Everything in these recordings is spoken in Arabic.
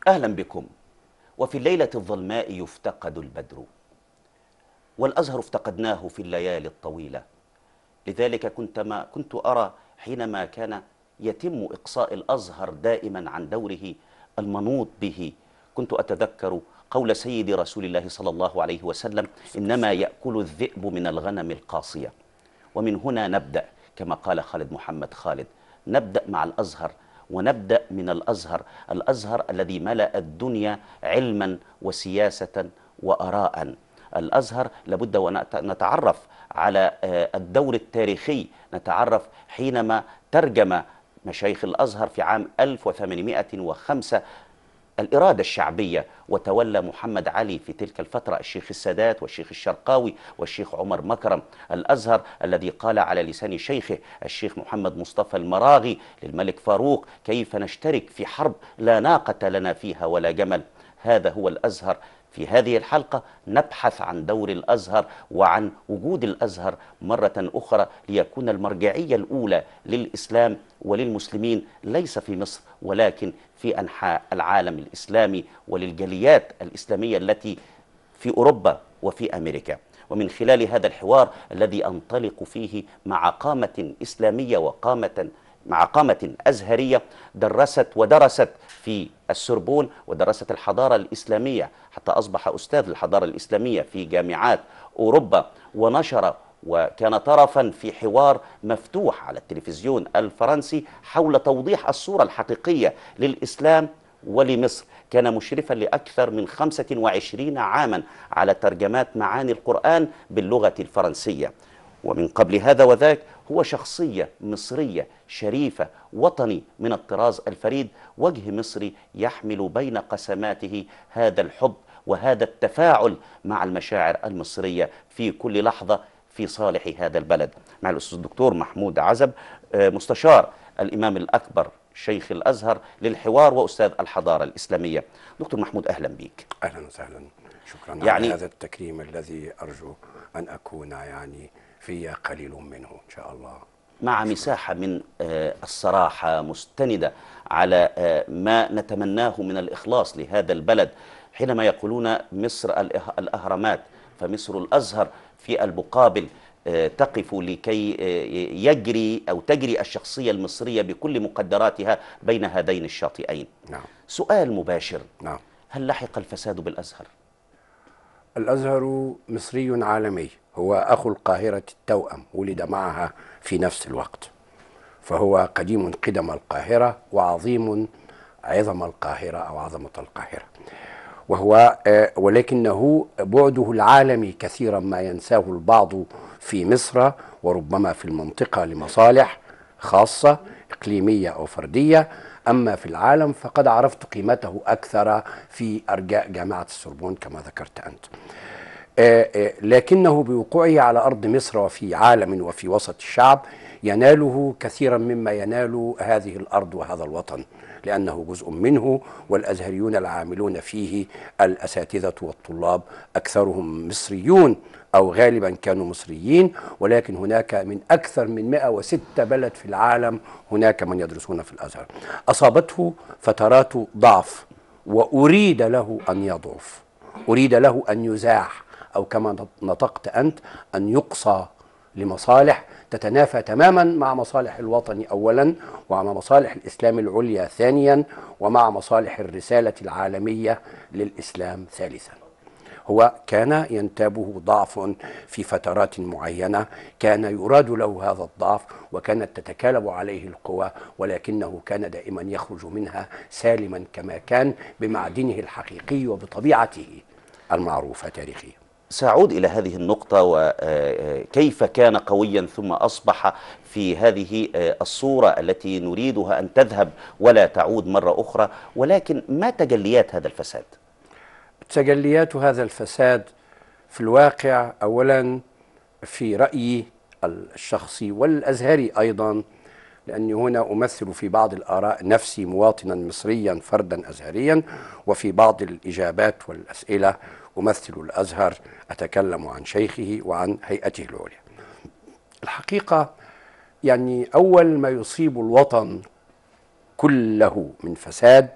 أهلا بكم. وفي الليلة الظلماء يفتقد البدر، والأزهر افتقدناه في الليالي الطويلة. لذلك كنت أرى حينما كان يتم إقصاء الأزهر دائما عن دوره المنوط به، كنت أتذكر قول سيد رسول الله صلى الله عليه وسلم: إنما يأكل الذئب من الغنم القاصية. ومن هنا نبدأ، كما قال خالد محمد خالد، نبدأ مع الأزهر، ونبدأ من الأزهر، الأزهر الذي ملأ الدنيا علما وسياسة وآراء. الأزهر لابد ونتعرف على الدور التاريخي، نتعرف حينما ترجم مشايخ الأزهر في عام 1805 الإرادة الشعبية، وتولى محمد علي في تلك الفترة الشيخ السادات والشيخ الشرقاوي والشيخ عمر مكرم. الأزهر الذي قال على لسان شيخه الشيخ محمد مصطفى المراغي للملك فاروق: كيف نشترك في حرب لا ناقة لنا فيها ولا جمل. هذا هو الأزهر. في هذه الحلقة نبحث عن دور الأزهر وعن وجود الأزهر مرة أخرى، ليكون المرجعية الأولى للإسلام وللمسلمين، ليس في مصر ولكن في أنحاء العالم الإسلامي وللجاليات الإسلامية التي في أوروبا وفي أمريكا. ومن خلال هذا الحوار الذي أنطلق فيه مع قامة إسلامية مع قامة أزهرية درست ودرست في السوربون ودرست الحضارة الإسلامية حتى أصبح أستاذ الحضارة الإسلامية في جامعات أوروبا، ونشر وكان طرفا في حوار مفتوح على التلفزيون الفرنسي حول توضيح الصورة الحقيقية للإسلام ولمصر. كان مشرفا لأكثر من 25 عاما على ترجمات معاني القرآن باللغة الفرنسية. ومن قبل هذا وذاك هو شخصية مصرية شريفة، وطني من الطراز الفريد، وجه مصري يحمل بين قسماته هذا الحب وهذا التفاعل مع المشاعر المصرية في كل لحظة في صالح هذا البلد. مع الأستاذ الدكتور محمود عزب، مستشار الإمام الأكبر شيخ الأزهر للحوار وأستاذ الحضارة الإسلامية. دكتور محمود، أهلا بك. أهلا وسهلا، شكرا على هذا التكريم الذي أرجو أن أكون في قليل منه إن شاء الله، مع مساحة من الصراحة مستندة على ما نتمناه من الإخلاص لهذا البلد. حينما يقولون مصر الأهرامات، فمصر الأزهر في المقابل تقف لكي يجري أو تجري الشخصية المصرية بكل مقدراتها بين هذين الشاطئين. نعم. سؤال مباشر: نعم. هل لحق الفساد بالأزهر؟ الأزهر مصري عالمي، هو أخو القاهرة التوأم، ولد معها في نفس الوقت، فهو قديم قدم القاهرة وعظيم عظم القاهرة أو عظمة القاهرة، ولكنه بعده العالمي كثيرا ما ينساه البعض في مصر وربما في المنطقة لمصالح خاصة إقليمية أو فردية. أما في العالم فقد عرفت قيمته أكثر في أرجاء جامعة السوربون كما ذكرت أنت. لكنه بوقوعه على أرض مصر وفي عالم وفي وسط الشعب يناله كثيرا مما ينال هذه الأرض وهذا الوطن، لأنه جزء منه، والأزهريون العاملون فيه الأساتذة والطلاب أكثرهم مصريون أو غالبا كانوا مصريين، ولكن هناك من أكثر من 106 بلد في العالم هناك من يدرسون في الأزهر. أصابته فترات ضعف، وأريد له أن يضعف، أريد له أن يزاح، أو كما نطقت أنت أن يقصى لمصالح تتنافى تماما مع مصالح الوطن أولا، ومع مصالح الإسلام العليا ثانيا، ومع مصالح الرسالة العالمية للإسلام ثالثا. هو كان ينتابه ضعف في فترات معينة، كان يراد له هذا الضعف وكانت تتكالب عليه القوى، ولكنه كان دائما يخرج منها سالما كما كان بمعدنه الحقيقي وبطبيعته المعروفة تاريخيا. سأعود إلى هذه النقطة وكيف كان قويا ثم أصبح في هذه الصورة التي نريدها أن تذهب ولا تعود مرة أخرى، ولكن ما تجليات هذا الفساد؟ تجليات هذا الفساد في الواقع أولا في رأيي الشخصي والأزهري أيضا، لأني هنا أمثل في بعض الآراء نفسي مواطنا مصريا فردا أزهريا، وفي بعض الإجابات والأسئلة أمثل الأزهر، أتكلم عن شيخه وعن هيئته العليا. الحقيقة أول ما يصيب الوطن كله من فساد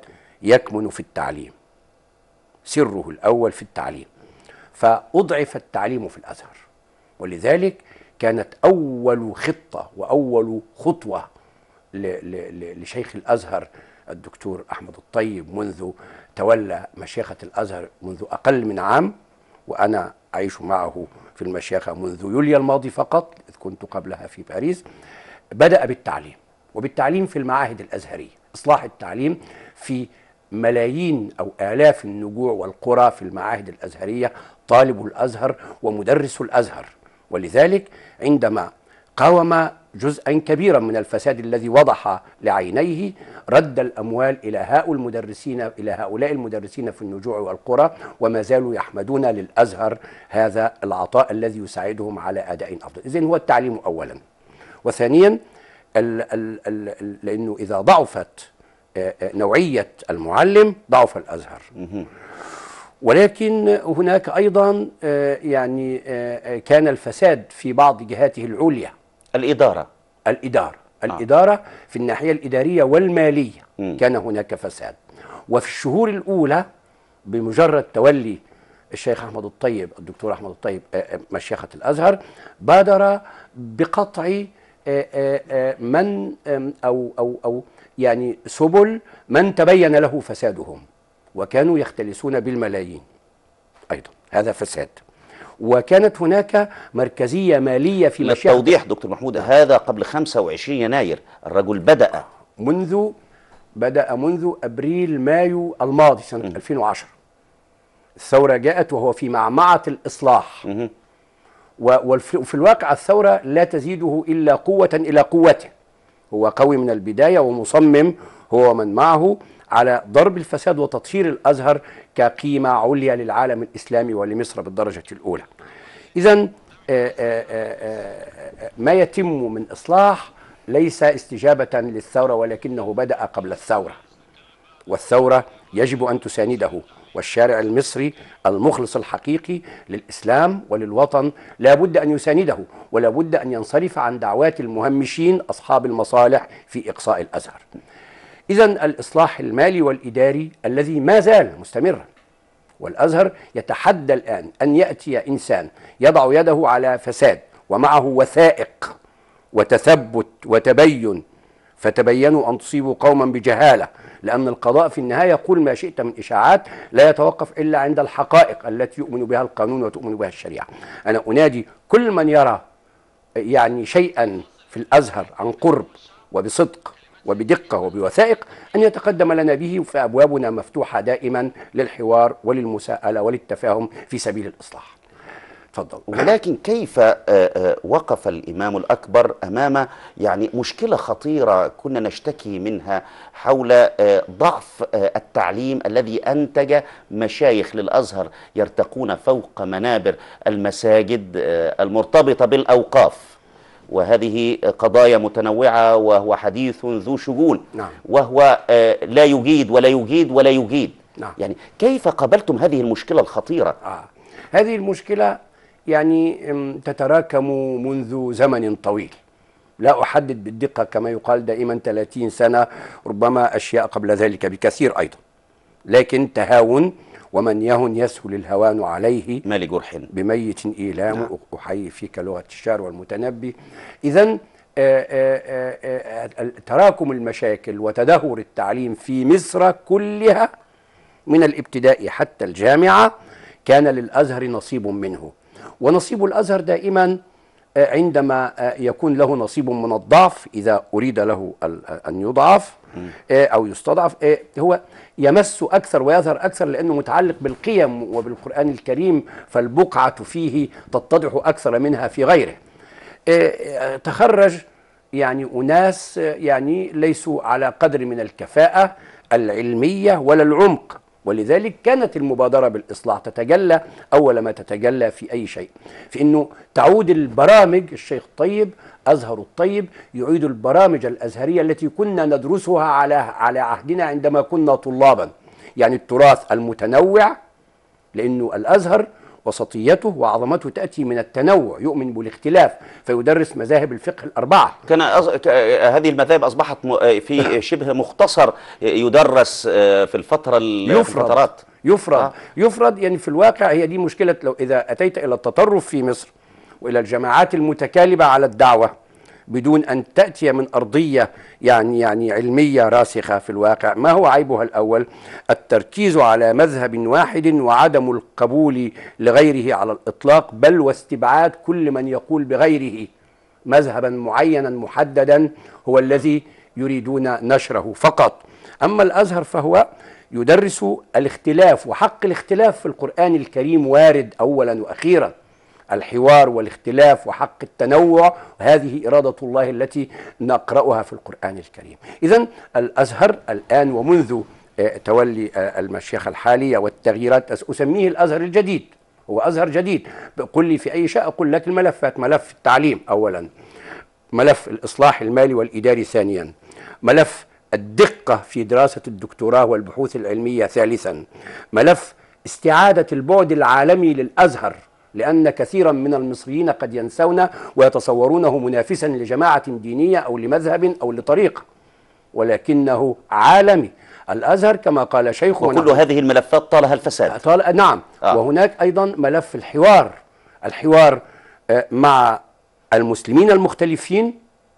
يكمن في التعليم، سره الأول في التعليم، فأضعف التعليم في الأزهر. ولذلك كانت أول خطة وأول خطوة لشيخ الأزهر الدكتور أحمد الطيب منذ تولى مشيخة الأزهر منذ أقل من عام، وأنا أعيش معه في المشيخة منذ يوليو الماضي فقط، إذ كنت قبلها في باريس. بدأ بالتعليم، وبالتعليم في المعاهد الأزهرية، إصلاح التعليم في ملايين أو آلاف النجوع والقرى في المعاهد الأزهرية، طالب الأزهر ومدرس الأزهر. ولذلك عندما قاوم جزءا كبيرا من الفساد الذي وضح لعينيه، رد الأموال إلى هؤلاء المدرسين في النجوع والقرى، وما زالوا يحمدون للأزهر هذا العطاء الذي يساعدهم على أداء أفضل. إذن هو التعليم أولا. وثانيا لأنه إذا ضعفت نوعية المعلم ضعف الأزهر. ولكن هناك أيضا يعني كان الفساد في بعض جهاته العليا. الإدارة في الناحية الإدارية والمالية كان هناك فساد. وفي الشهور الأولى بمجرد تولي الشيخ أحمد الطيب الدكتور أحمد الطيب مشيخة الأزهر، بادر بقطع من أو يعني سبل من تبين له فسادهم، وكانوا يختلسون بالملايين أيضا، هذا فساد. وكانت هناك مركزية مالية في مشيخة. للتوضيح دكتور محمود، هذا قبل 25 يناير، الرجل بدأ منذ أبريل مايو الماضي سنة 2010. الثورة جاءت وهو في معمعة الإصلاح، وفي الواقع الثورة لا تزيده إلا قوة إلى قوته. هو قوي من البداية ومصمم هو ومن معه على ضرب الفساد وتطهير الأزهر كقيمة عليا للعالم الإسلامي ولمصر بالدرجة الأولى. إذن ما يتم من إصلاح ليس استجابة للثورة، ولكنه بدأ قبل الثورة، والثورة يجب أن تسانده. والشارع المصري المخلص الحقيقي للإسلام وللوطن لا بد أن يسانده، ولا بد أن ينصرف عن دعوات المهمشين أصحاب المصالح في إقصاء الأزهر. إذن الإصلاح المالي والإداري الذي ما زال مستمرا، والأزهر يتحدى الآن أن يأتي إنسان يضع يده على فساد ومعه وثائق وتثبت وتبين، فتبينوا أن تصيبوا قوما بجهالة، لأن القضاء في النهاية يقول ما شئت من إشاعات لا يتوقف إلا عند الحقائق التي يؤمن بها القانون وتؤمن بها الشريعة. أنا أنادي كل من يرى يعني شيئا في الأزهر عن قرب وبصدق وبدقة وبوثائق أن يتقدم لنا به، فأبوابنا مفتوحة دائما للحوار وللمساءلة وللتفاهم في سبيل الإصلاح. تفضل. ولكن كيف وقف الإمام الأكبر أمام يعني مشكلة خطيرة كنا نشتكي منها حول ضعف التعليم الذي أنتج مشايخ للأزهر يرتقون فوق منابر المساجد المرتبطة بالأوقاف، وهذه قضايا متنوعة وهو حديث ذو شجون. نعم. وهو لا يجيد ولا يجيد ولا يجيد. نعم. يعني كيف قابلتم هذه المشكلة الخطيرة؟ هذه المشكلة يعني تتراكم منذ زمن طويل، لا أحدد بالدقة كما يقال دائما 30 سنة، ربما أشياء قبل ذلك بكثير أيضا، لكن تهاون، ومن يهن يسهل الهوان عليه ما لجرح بميت إيلام. نعم. أحيي فيك لغة الشعر والمتنبي. إذن تراكم المشاكل وتدهور التعليم في مصر كلها من الابتدائي حتى الجامعة كان للأزهر نصيب منه. ونصيب الأزهر دائما عندما يكون له نصيب من الضعف، إذا أريد له أن يضعف أو يستضعف، هو يمس أكثر ويظهر أكثر لأنه متعلق بالقيم وبالقرآن الكريم، فالبقعة فيه تتضح أكثر منها في غيره. تخرج يعني أناس يعني ليسوا على قدر من الكفاءة العلمية ولا العمق، ولذلك كانت المبادرة بالإصلاح تتجلى أول ما تتجلى في أي شيء في أنه تعود البرامج. الشيخ الطيب أزهر الطيب يعيد البرامج الأزهرية التي كنا ندرسها على عهدنا عندما كنا طلابا، يعني التراث المتنوع، لأنه الأزهر وسطيته وعظمته تأتي من التنوع، يؤمن بالاختلاف فيدرس مذاهب الفقه الأربعة. هذه المذاهب أصبحت في شبه مختصر يدرس في الفترات يفرض يعني في الواقع. هي دي مشكلة لو إذا أتيت إلى التطرف في مصر وإلى الجماعات المتكالبة على الدعوة بدون أن تأتي من أرضية يعني علمية راسخة في الواقع. ما هو عيبها الأول؟ التركيز على مذهب واحد وعدم القبول لغيره على الإطلاق، بل واستبعاد كل من يقول بغيره. مذهبا معينا محددا هو الذي يريدون نشره فقط. أما الأزهر فهو يدرس الاختلاف، وحق الاختلاف في القرآن الكريم وارد أولا وأخيرا. الحوار والاختلاف وحق التنوع، هذه إرادة الله التي نقرأها في القرآن الكريم. إذن الأزهر الآن ومنذ تولي المشيخة الحالية والتغييرات أسميه الأزهر الجديد. هو أزهر جديد. قل لي في أي شيء أقول لك الملفات: ملف التعليم أولا، ملف الإصلاح المالي والإداري ثانيا، ملف الدقة في دراسة الدكتوراه والبحوث العلمية ثالثا، ملف استعادة البعد العالمي للأزهر، لأن كثيرا من المصريين قد ينسون ويتصورونه منافسا لجماعة دينية أو لمذهب أو لطريقة، ولكنه عالمي. الأزهر كما قال شيخ، وكل هذه الملفات طالها الفساد. نعم. وهناك أيضا ملف الحوار مع المسلمين المختلفين،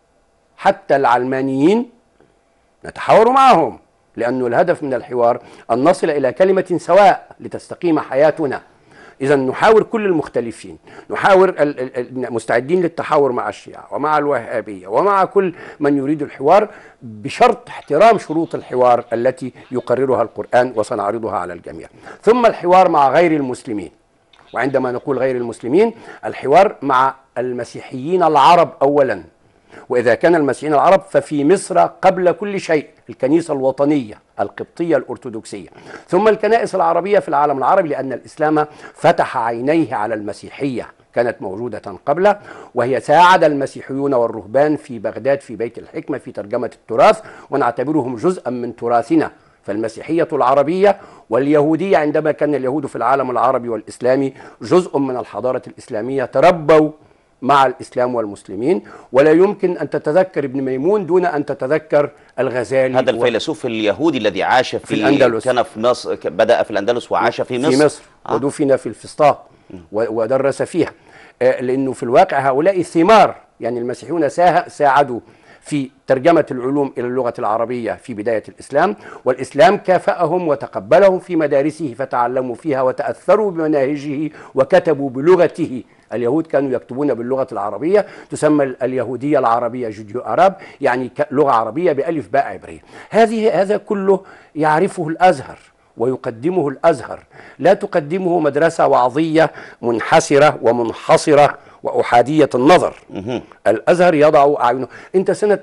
حتى العلمانيين نتحاور معهم، لأن الهدف من الحوار أن نصل إلى كلمة سواء لتستقيم حياتنا. إذا نحاور كل المختلفين، نحاور مستعدين للتحاور مع الشيعة ومع الوهابية ومع كل من يريد الحوار، بشرط احترام شروط الحوار التي يقررها القرآن وسنعرضها على الجميع. ثم الحوار مع غير المسلمين، وعندما نقول غير المسلمين الحوار مع المسيحيين العرب أولا، وإذا كان المسيحيين العرب ففي مصر قبل كل شيء الكنيسة الوطنية القبطية الأرثوذكسية، ثم الكنائس العربية في العالم العربي، لأن الإسلام فتح عينيه على المسيحية، كانت موجودة قبله، وهي ساعد المسيحيون والرهبان في بغداد في بيت الحكمة في ترجمة التراث، ونعتبرهم جزءا من تراثنا. فالمسيحية العربية واليهودية، عندما كان اليهود في العالم العربي والإسلامي جزء من الحضارة الإسلامية، تربوا مع الإسلام والمسلمين. ولا يمكن أن تتذكر ابن ميمون دون أن تتذكر الغزالي، هذا الفيلسوف اليهودي الذي عاش في الأندلس، كان في مصر، بدأ في الأندلس وعاش في مصر ودفن في الفسطاط ودرس فيها. لأنه في الواقع هؤلاء ثمار، يعني المسيحيون ساعدوا في ترجمة العلوم إلى اللغة العربية في بداية الإسلام، والإسلام كافأهم وتقبلهم في مدارسه فتعلموا فيها وتأثروا بمناهجه وكتبوا بلغته. اليهود كانوا يكتبون باللغة العربية، تسمى اليهودية العربية جوديو أراب، يعني لغة عربية بألف باء عبرية. هذا كله يعرفه الأزهر ويقدمه الأزهر، لا تقدمه مدرسة وعظية منحسرة ومنحصرة وأحادية النظر. الأزهر يضع أعينه. أنت سنة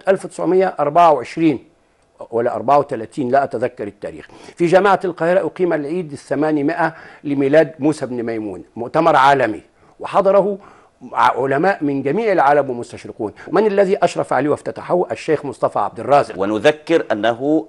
1924 ولا 34 لا أتذكر التاريخ، في جامعة القاهرة أقيم العيد 800 لميلاد موسى بن ميمون، مؤتمر عالمي، وحضره علماء من جميع العالم ومستشرقون. من الذي أشرف عليه وافتتحه؟ الشيخ مصطفى عبد الرازق، ونذكر أنه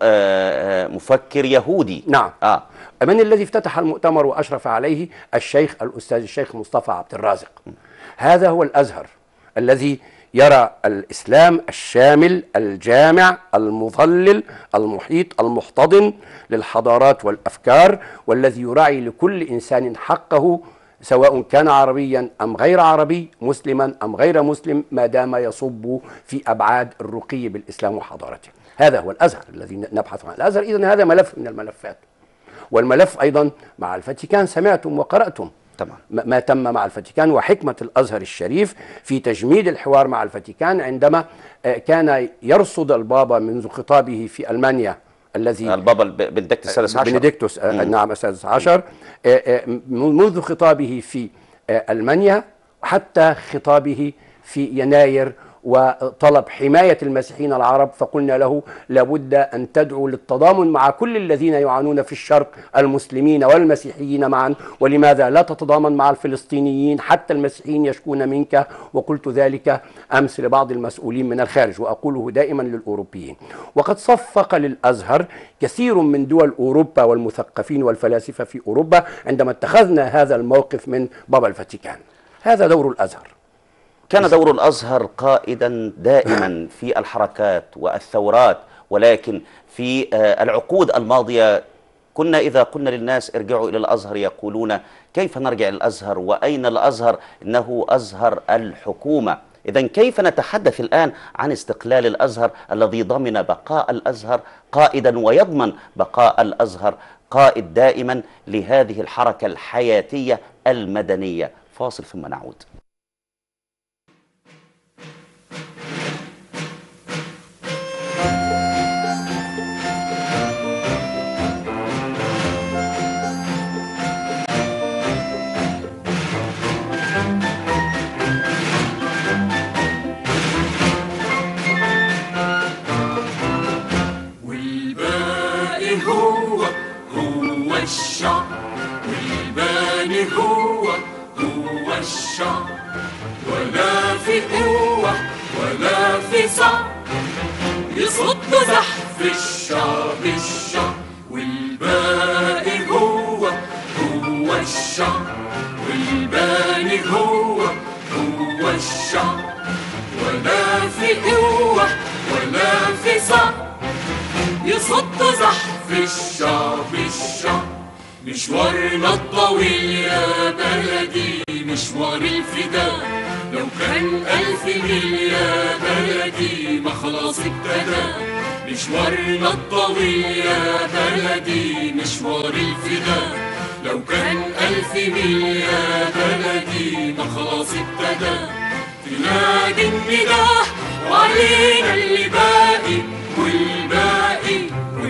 مفكر يهودي. نعم. من الذي افتتح المؤتمر وأشرف عليه؟ الأستاذ الشيخ مصطفى عبد الرازق. هذا هو الأزهر الذي يرى الإسلام الشامل الجامع المظلل المحيط المحتضن للحضارات والأفكار، والذي يراعي لكل إنسان حقه، سواء كان عربيا أم غير عربي، مسلما أم غير مسلم، ما دام يصب في أبعاد الرقي بالإسلام وحضارته. هذا هو الأزهر الذي نبحث عنه. الأزهر إذن هذا ملف من الملفات. والملف أيضا مع الفاتيكان، سمعتم وقرأتم طبعا ما تم مع الفاتيكان، وحكمة الأزهر الشريف في تجميد الحوار مع الفاتيكان، عندما كان يرصد البابا منذ خطابه في ألمانيا، الذي البابا بنديكتوس السادس عشر، بنديكتوس نعم السادس عشر، منذ خطابه في ألمانيا حتى خطابه في يناير وطلب حماية المسيحيين العرب، فقلنا له لابد أن تدعو للتضامن مع كل الذين يعانون في الشرق، المسلمين والمسيحيين معا، ولماذا لا تتضامن مع الفلسطينيين؟ حتى المسيحيين يشكون منك، وقلت ذلك أمس لبعض المسؤولين من الخارج، وأقوله دائما للأوروبيين. وقد صفق للأزهر كثير من دول أوروبا والمثقفين والفلاسفة في أوروبا عندما اتخذنا هذا الموقف من بابا الفاتيكان. هذا دور الأزهر. كان دور الأزهر قائدا دائما في الحركات والثورات، ولكن في العقود الماضية كنا إذا قلنا للناس ارجعوا إلى الأزهر يقولون كيف نرجع إلى الأزهر وأين الأزهر؟ إنه أزهر الحكومة. إذن كيف نتحدث الآن عن استقلال الأزهر الذي ضمن بقاء الأزهر قائدا ويضمن بقاء الأزهر قائد دائما لهذه الحركة الحياتية المدنية؟ فاصل ثم نعود. الشعب والباني هو الشعب، ولا في قوة ولا في صعب يصد زحف الشعب والباقي هو الشعب، والباني هو الشعب، ولا في قوة ولا في صعب يصد زحف الشعب. مشوارنا الطويل يا بلدي مشوار الفداء، لو كان 1000 ميل يا بلدي ما خلاص ابتدى. مشوارنا الطويل يا بلدي مشوار الفداء، لو كان 1000 ميل يا بلدي ما خلاص ابتدى. تنادي النداء وعلينا اللي باقي، والباقي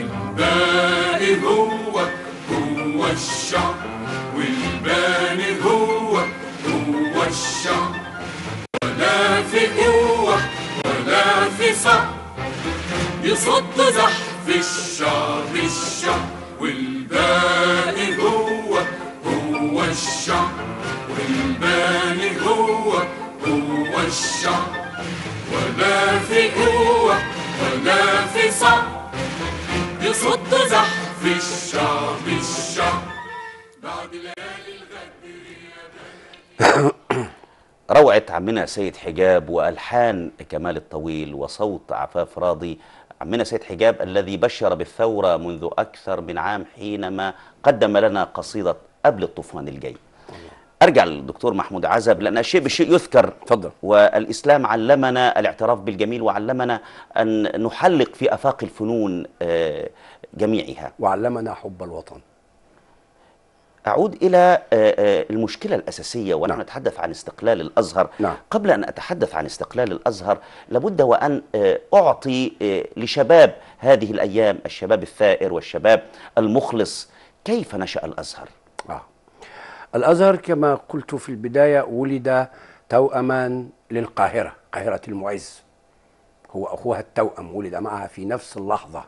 هو الشعب، والباني هو الشعب، ولا في قوة ولا في صعب يصد زحف الشعب، والباقي هو الشعب، والباني هو الشعب، ولا في قوة ولا في صعب يصد زحف الشعب بعد ليالي الغدر. روعة عمنا سيد حجاب وألحان كمال الطويل وصوت عفاف راضي. عمنا سيد حجاب الذي بشر بالثورة منذ أكثر من عام حينما قدم لنا قصيدة قبل الطوفان الجاي. أرجع للدكتور محمود عزب لأن الشيء بالشيء يذكر. تفضل. والإسلام علمنا الاعتراف بالجميل وعلمنا أن نحلق في آفاق الفنون جميعها، وعلمنا حب الوطن. أعود إلى المشكلة الأساسية ونحن نتحدث عن استقلال الأزهر. قبل أن أتحدث عن استقلال الأزهر لابد وأن أعطي لشباب هذه الأيام، الشباب الثائر والشباب المخلص، كيف نشأ الأزهر؟ الأزهر كما قلت في البداية ولد توأما للقاهرة، قاهرة المعز، هو أخوها التوأم، ولد معها في نفس اللحظة.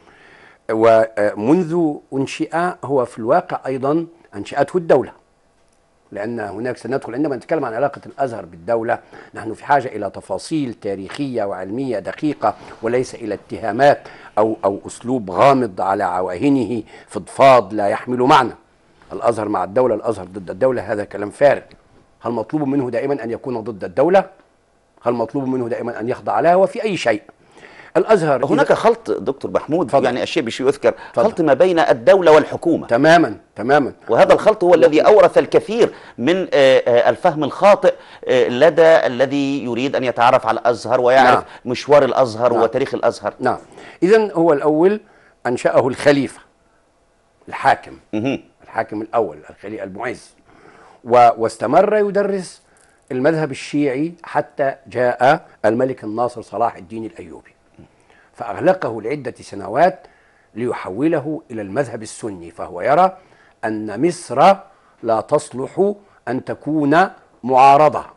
ومنذ أنشئ هو في الواقع أيضا أنشأته الدولة، لأن هناك سندخل عندما نتكلم عن علاقة الأزهر بالدولة نحن في حاجة إلى تفاصيل تاريخية وعلمية دقيقة، وليس إلى اتهامات أو أسلوب غامض على عواهنه فضفاض لا يحمل معنى. الأزهر مع الدولة، الأزهر ضد الدولة، هذا كلام فارغ. هل مطلوب منه دائما أن يكون ضد الدولة؟ هل مطلوب منه دائما أن يخضع لها؟ وفي أي شيء الأزهر هناك خلط دكتور محمود، فضل. يعني الشيء بشيء يذكر، خلط ما بين الدولة والحكومة. تماما. وهذا الخلط هو الذي أورث الكثير من الفهم الخاطئ لدى الذي يريد أن يتعرف على الأزهر ويعرف مشوار الأزهر وتاريخ الأزهر. إذن هو الأول أنشأه الخليفة الحاكم، الحاكم الأول الخليفة المعز، واستمر يدرس المذهب الشيعي حتى جاء الملك الناصر صلاح الدين الأيوبي فأغلقه لعدة سنوات ليحوله إلى المذهب السني، فهو يرى أن مصر لا تصلح أن تكون معارضة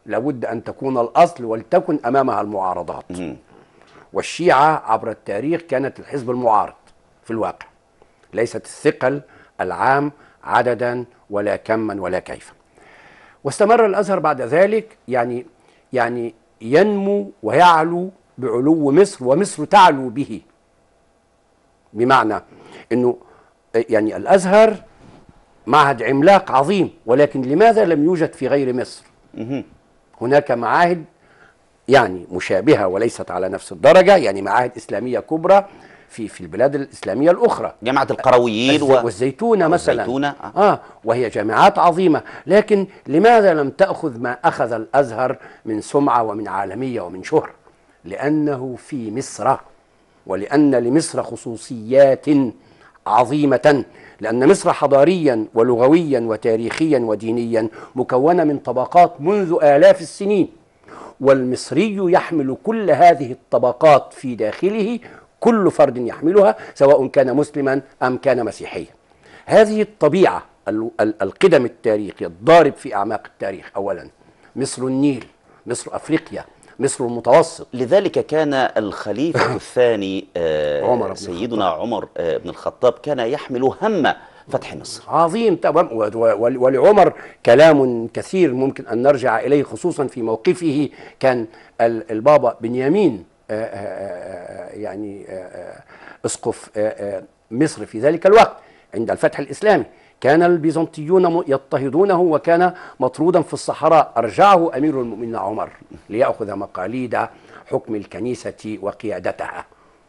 لابد أن تكون الأصل ولتكن أمامها المعارضات. والشيعة عبر التاريخ كانت الحزب المعارض في الواقع، ليست الثقل العام عددا ولا كما ولا كيفا. واستمر الأزهر بعد ذلك يعني ينمو ويعلو بعلو مصر، ومصر تعلو به، بمعنى أنه يعني الأزهر معهد عملاق عظيم، ولكن لماذا لم يوجد في غير مصر؟ هناك معاهد يعني مشابهة وليست على نفس الدرجة، يعني معاهد إسلامية كبرى في البلاد الإسلامية الأخرى، جامعة القرويين والزيتونة مثلا، والزيتونة وهي جامعات عظيمة. لكن لماذا لم تأخذ ما أخذ الأزهر من سمعة ومن عالمية ومن شهرة؟ لأنه في مصر، ولأن لمصر خصوصيات عظيمة، لأن مصر حضاريا ولغويا وتاريخيا ودينيا مكونة من طبقات منذ آلاف السنين، والمصري يحمل كل هذه الطبقات في داخله، كل فرد يحملها سواء كان مسلما أم كان مسيحيا. هذه الطبيعة القدم التاريخي الضارب في أعماق التاريخ، أولا مصر النيل، مصر أفريقيا، مصر المتوسط. لذلك كان الخليفة الثاني سيدنا عمر بن الخطاب كان يحمل هم فتح مصر. عظيم طبعا، ولعمر كلام كثير ممكن أن نرجع إليه، خصوصا في موقفه. كان البابا بنيامين يعني أسقف مصر في ذلك الوقت عند الفتح الإسلامي، كان البيزنطيون يضطهدونه وكان مطرودا في الصحراء، أرجعه أمير المؤمنين عمر ليأخذ مقاليد حكم الكنيسة وقيادتها،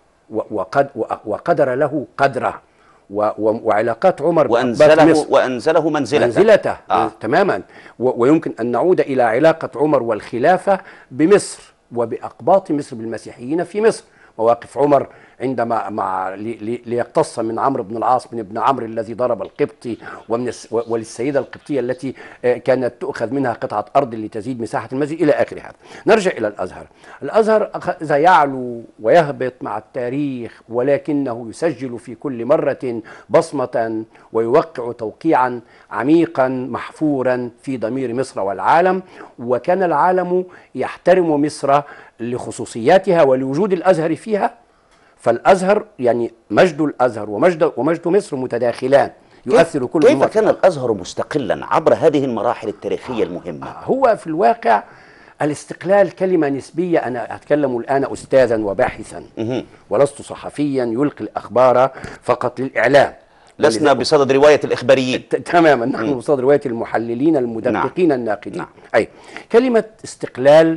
وقدر له قدره، وعلاقات عمر وأنزله منزلته تماما. ويمكن أن نعود إلى علاقة عمر والخلافة بمصر وبأقباط مصر بالمسيحيين في مصر. مواقف عمر عندما ليقتص من عمرو بن العاص بن ابن عمرو الذي ضرب القبطي، وللسيدة القبطية التي كانت تؤخذ منها قطعة أرض لتزيد مساحة المسجد إلى آخر هذا. نرجع إلى الأزهر. الأزهر أخذ يعلو ويهبط مع التاريخ، ولكنه يسجل في كل مرة بصمة ويوقع توقيعا عميقا محفورا في ضمير مصر والعالم. وكان العالم يحترم مصر لخصوصياتها ولوجود الأزهر فيها. فالأزهر يعني مجد الأزهر ومجد مصر متداخلان، يؤثر كل كيف كان الأزهر مستقلا عبر هذه المراحل التاريخية المهمة؟ هو في الواقع الاستقلال كلمة نسبية. أنا أتكلم الآن أستاذا وباحثا، ولست صحفيا يلقي الأخبار فقط للإعلام. لسنا بصدد رواية الإخباريين تماما، نحن بصدد رواية المحللين المدققين الناقدين. أي كلمة استقلال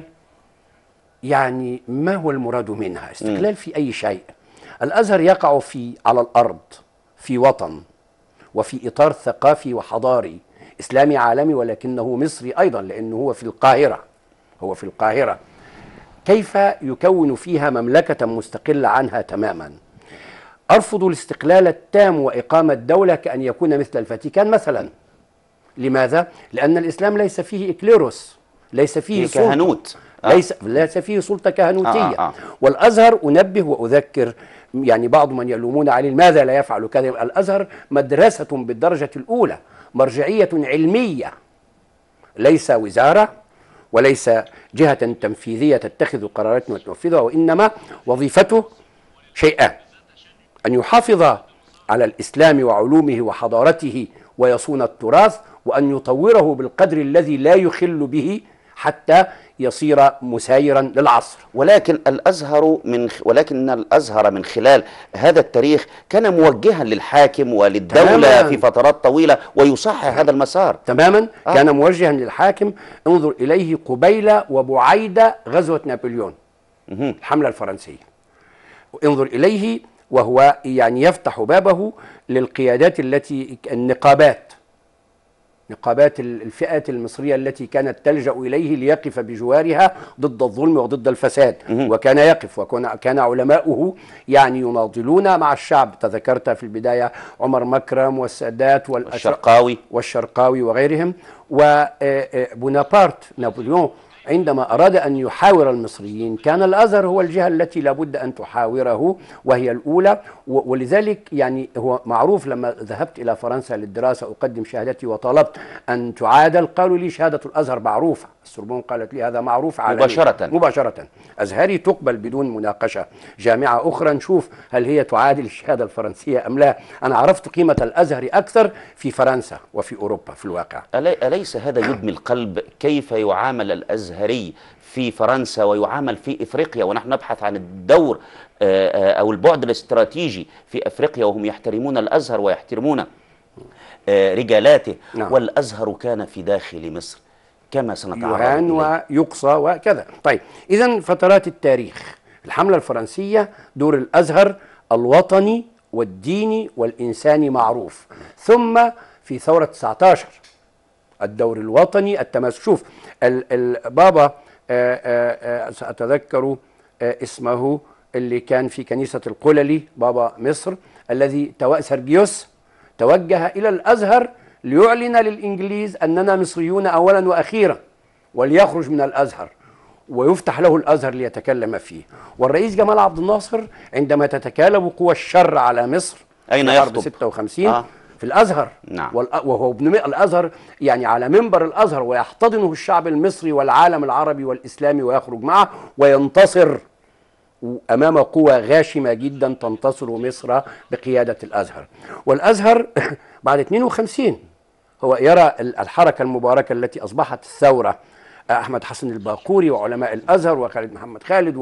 يعني ما هو المراد منها؟ استقلال في أي شيء. الأزهر يقع على الأرض في وطن وفي إطار ثقافي وحضاري إسلامي عالمي، ولكنه مصري أيضا، لأنه هو في القاهرة. كيف يكون فيها مملكة مستقلة عنها تماما؟ أرفض الاستقلال التام وإقامة دولة كأن يكون مثل الفاتيكان مثلا. لماذا؟ لأن الإسلام ليس فيه إكليروس، ليس فيه كهنوت، ليس فيه سلطة كهنوتية. والأزهر أنبه وأذكر يعني بعض من يلومون عليه لماذا لا يفعل كذا. الأزهر مدرسة بالدرجة الأولى، مرجعية علمية، ليس وزارة وليس جهة تنفيذية تتخذ قرارات وتنفذها، وإنما وظيفته شيئان: أن يحافظ على الإسلام وعلومه وحضارته ويصون التراث، وأن يطوره بالقدر الذي لا يخل به حتى يصير مسايرا للعصر. ولكن الأزهر من خلال هذا التاريخ كان موجها للحاكم وللدولة تماماً في فترات طويلة، ويصحح هذا المسار تماما. كان موجها للحاكم. انظر إليه قبيل وبعيد غزوة نابليون، الحملة الفرنسية. انظر إليه وهو يعني يفتح بابه للقيادات التي نقابات الفئات المصرية التي كانت تلجأ إليه ليقف بجوارها ضد الظلم وضد الفساد. وكان يقف، وكان علماؤه يعني يناضلون مع الشعب. تذكرت في البداية عمر مكرم والسادات والشرقاوي وغيرهم. وبونابرت نابليون عندما أراد أن يحاور المصريين كان الأزهر هو الجهة التي لابد أن تحاوره، وهي الأولى. ولذلك يعني هو معروف، لما ذهبت إلى فرنسا للدراسة أقدم شهادتي وطلبت أن تعادل، قالوا لي شهادة الأزهر معروفة، السوربون قالت لي هذا معروف عالميا مباشرة. أزهري تقبل بدون مناقشة. جامعة أخرى نشوف هل هي تعادل الشهادة الفرنسية أم لا. أنا عرفت قيمة الأزهر أكثر في فرنسا وفي أوروبا في الواقع. أليس هذا يدمي القلب كيف يعامل الأزهري في فرنسا ويعامل في إفريقيا، ونحن نبحث عن الدور أو البعد الاستراتيجي في أفريقيا، وهم يحترمون الأزهر ويحترمون رجالاته. نعم. والأزهر كان في داخل مصر كما سنتعرض يهان ويقصى وكذا. طيب، إذن فترات التاريخ، الحملة الفرنسية دور الأزهر الوطني والديني والإنساني معروف، ثم في ثورة 19 الدور الوطني التماسك. شوف البابا سأتذكر اسمه اللي كان في كنيسة القللي، بابا مصر، الذي سرجيوس توجه إلى الأزهر ليعلن للإنجليز أننا مصريون أولا وأخيرا، وليخرج من الأزهر ويفتح له الأزهر ليتكلم فيه. والرئيس جمال عبد الناصر عندما تتكالب قوى الشر على مصر أين في حرب يخطب؟ 56 في الأزهر. نعم. وهو ابن الأزهر، يعني على منبر الأزهر، ويحتضنه الشعب المصري والعالم العربي والإسلامي، ويخرج معه وينتصر أمام قوى غاشمة جدا تنتصر مصر بقيادة الأزهر. والأزهر بعد 52 هو يرى الحركة المباركة التي أصبحت الثورة، أحمد حسن الباقوري وعلماء الأزهر وخالد محمد خالد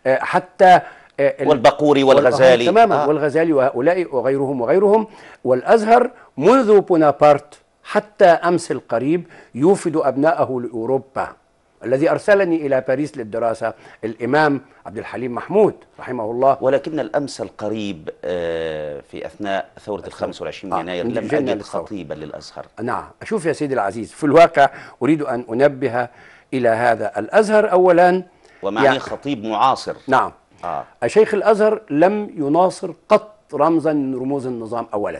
وحتى والباقوري والغزالي تماما والغزالي وهؤلاء وغيرهم. والأزهر منذ بونابرت حتى أمس القريب يوفد أبنائه لأوروبا. الذي أرسلني إلى باريس للدراسة الإمام عبد الحليم محمود رحمه الله. ولكن الأمس القريب في أثناء ثورة 25 يناير لم أجد خطيبا للأزهر. نعم. أشوف يا سيدي العزيز، في الواقع أريد أن أنبه إلى هذا. الأزهر أولا ومعني خطيب معاصر. نعم. الشيخ الأزهر لم يناصر قط رمزا من رموز النظام أولا.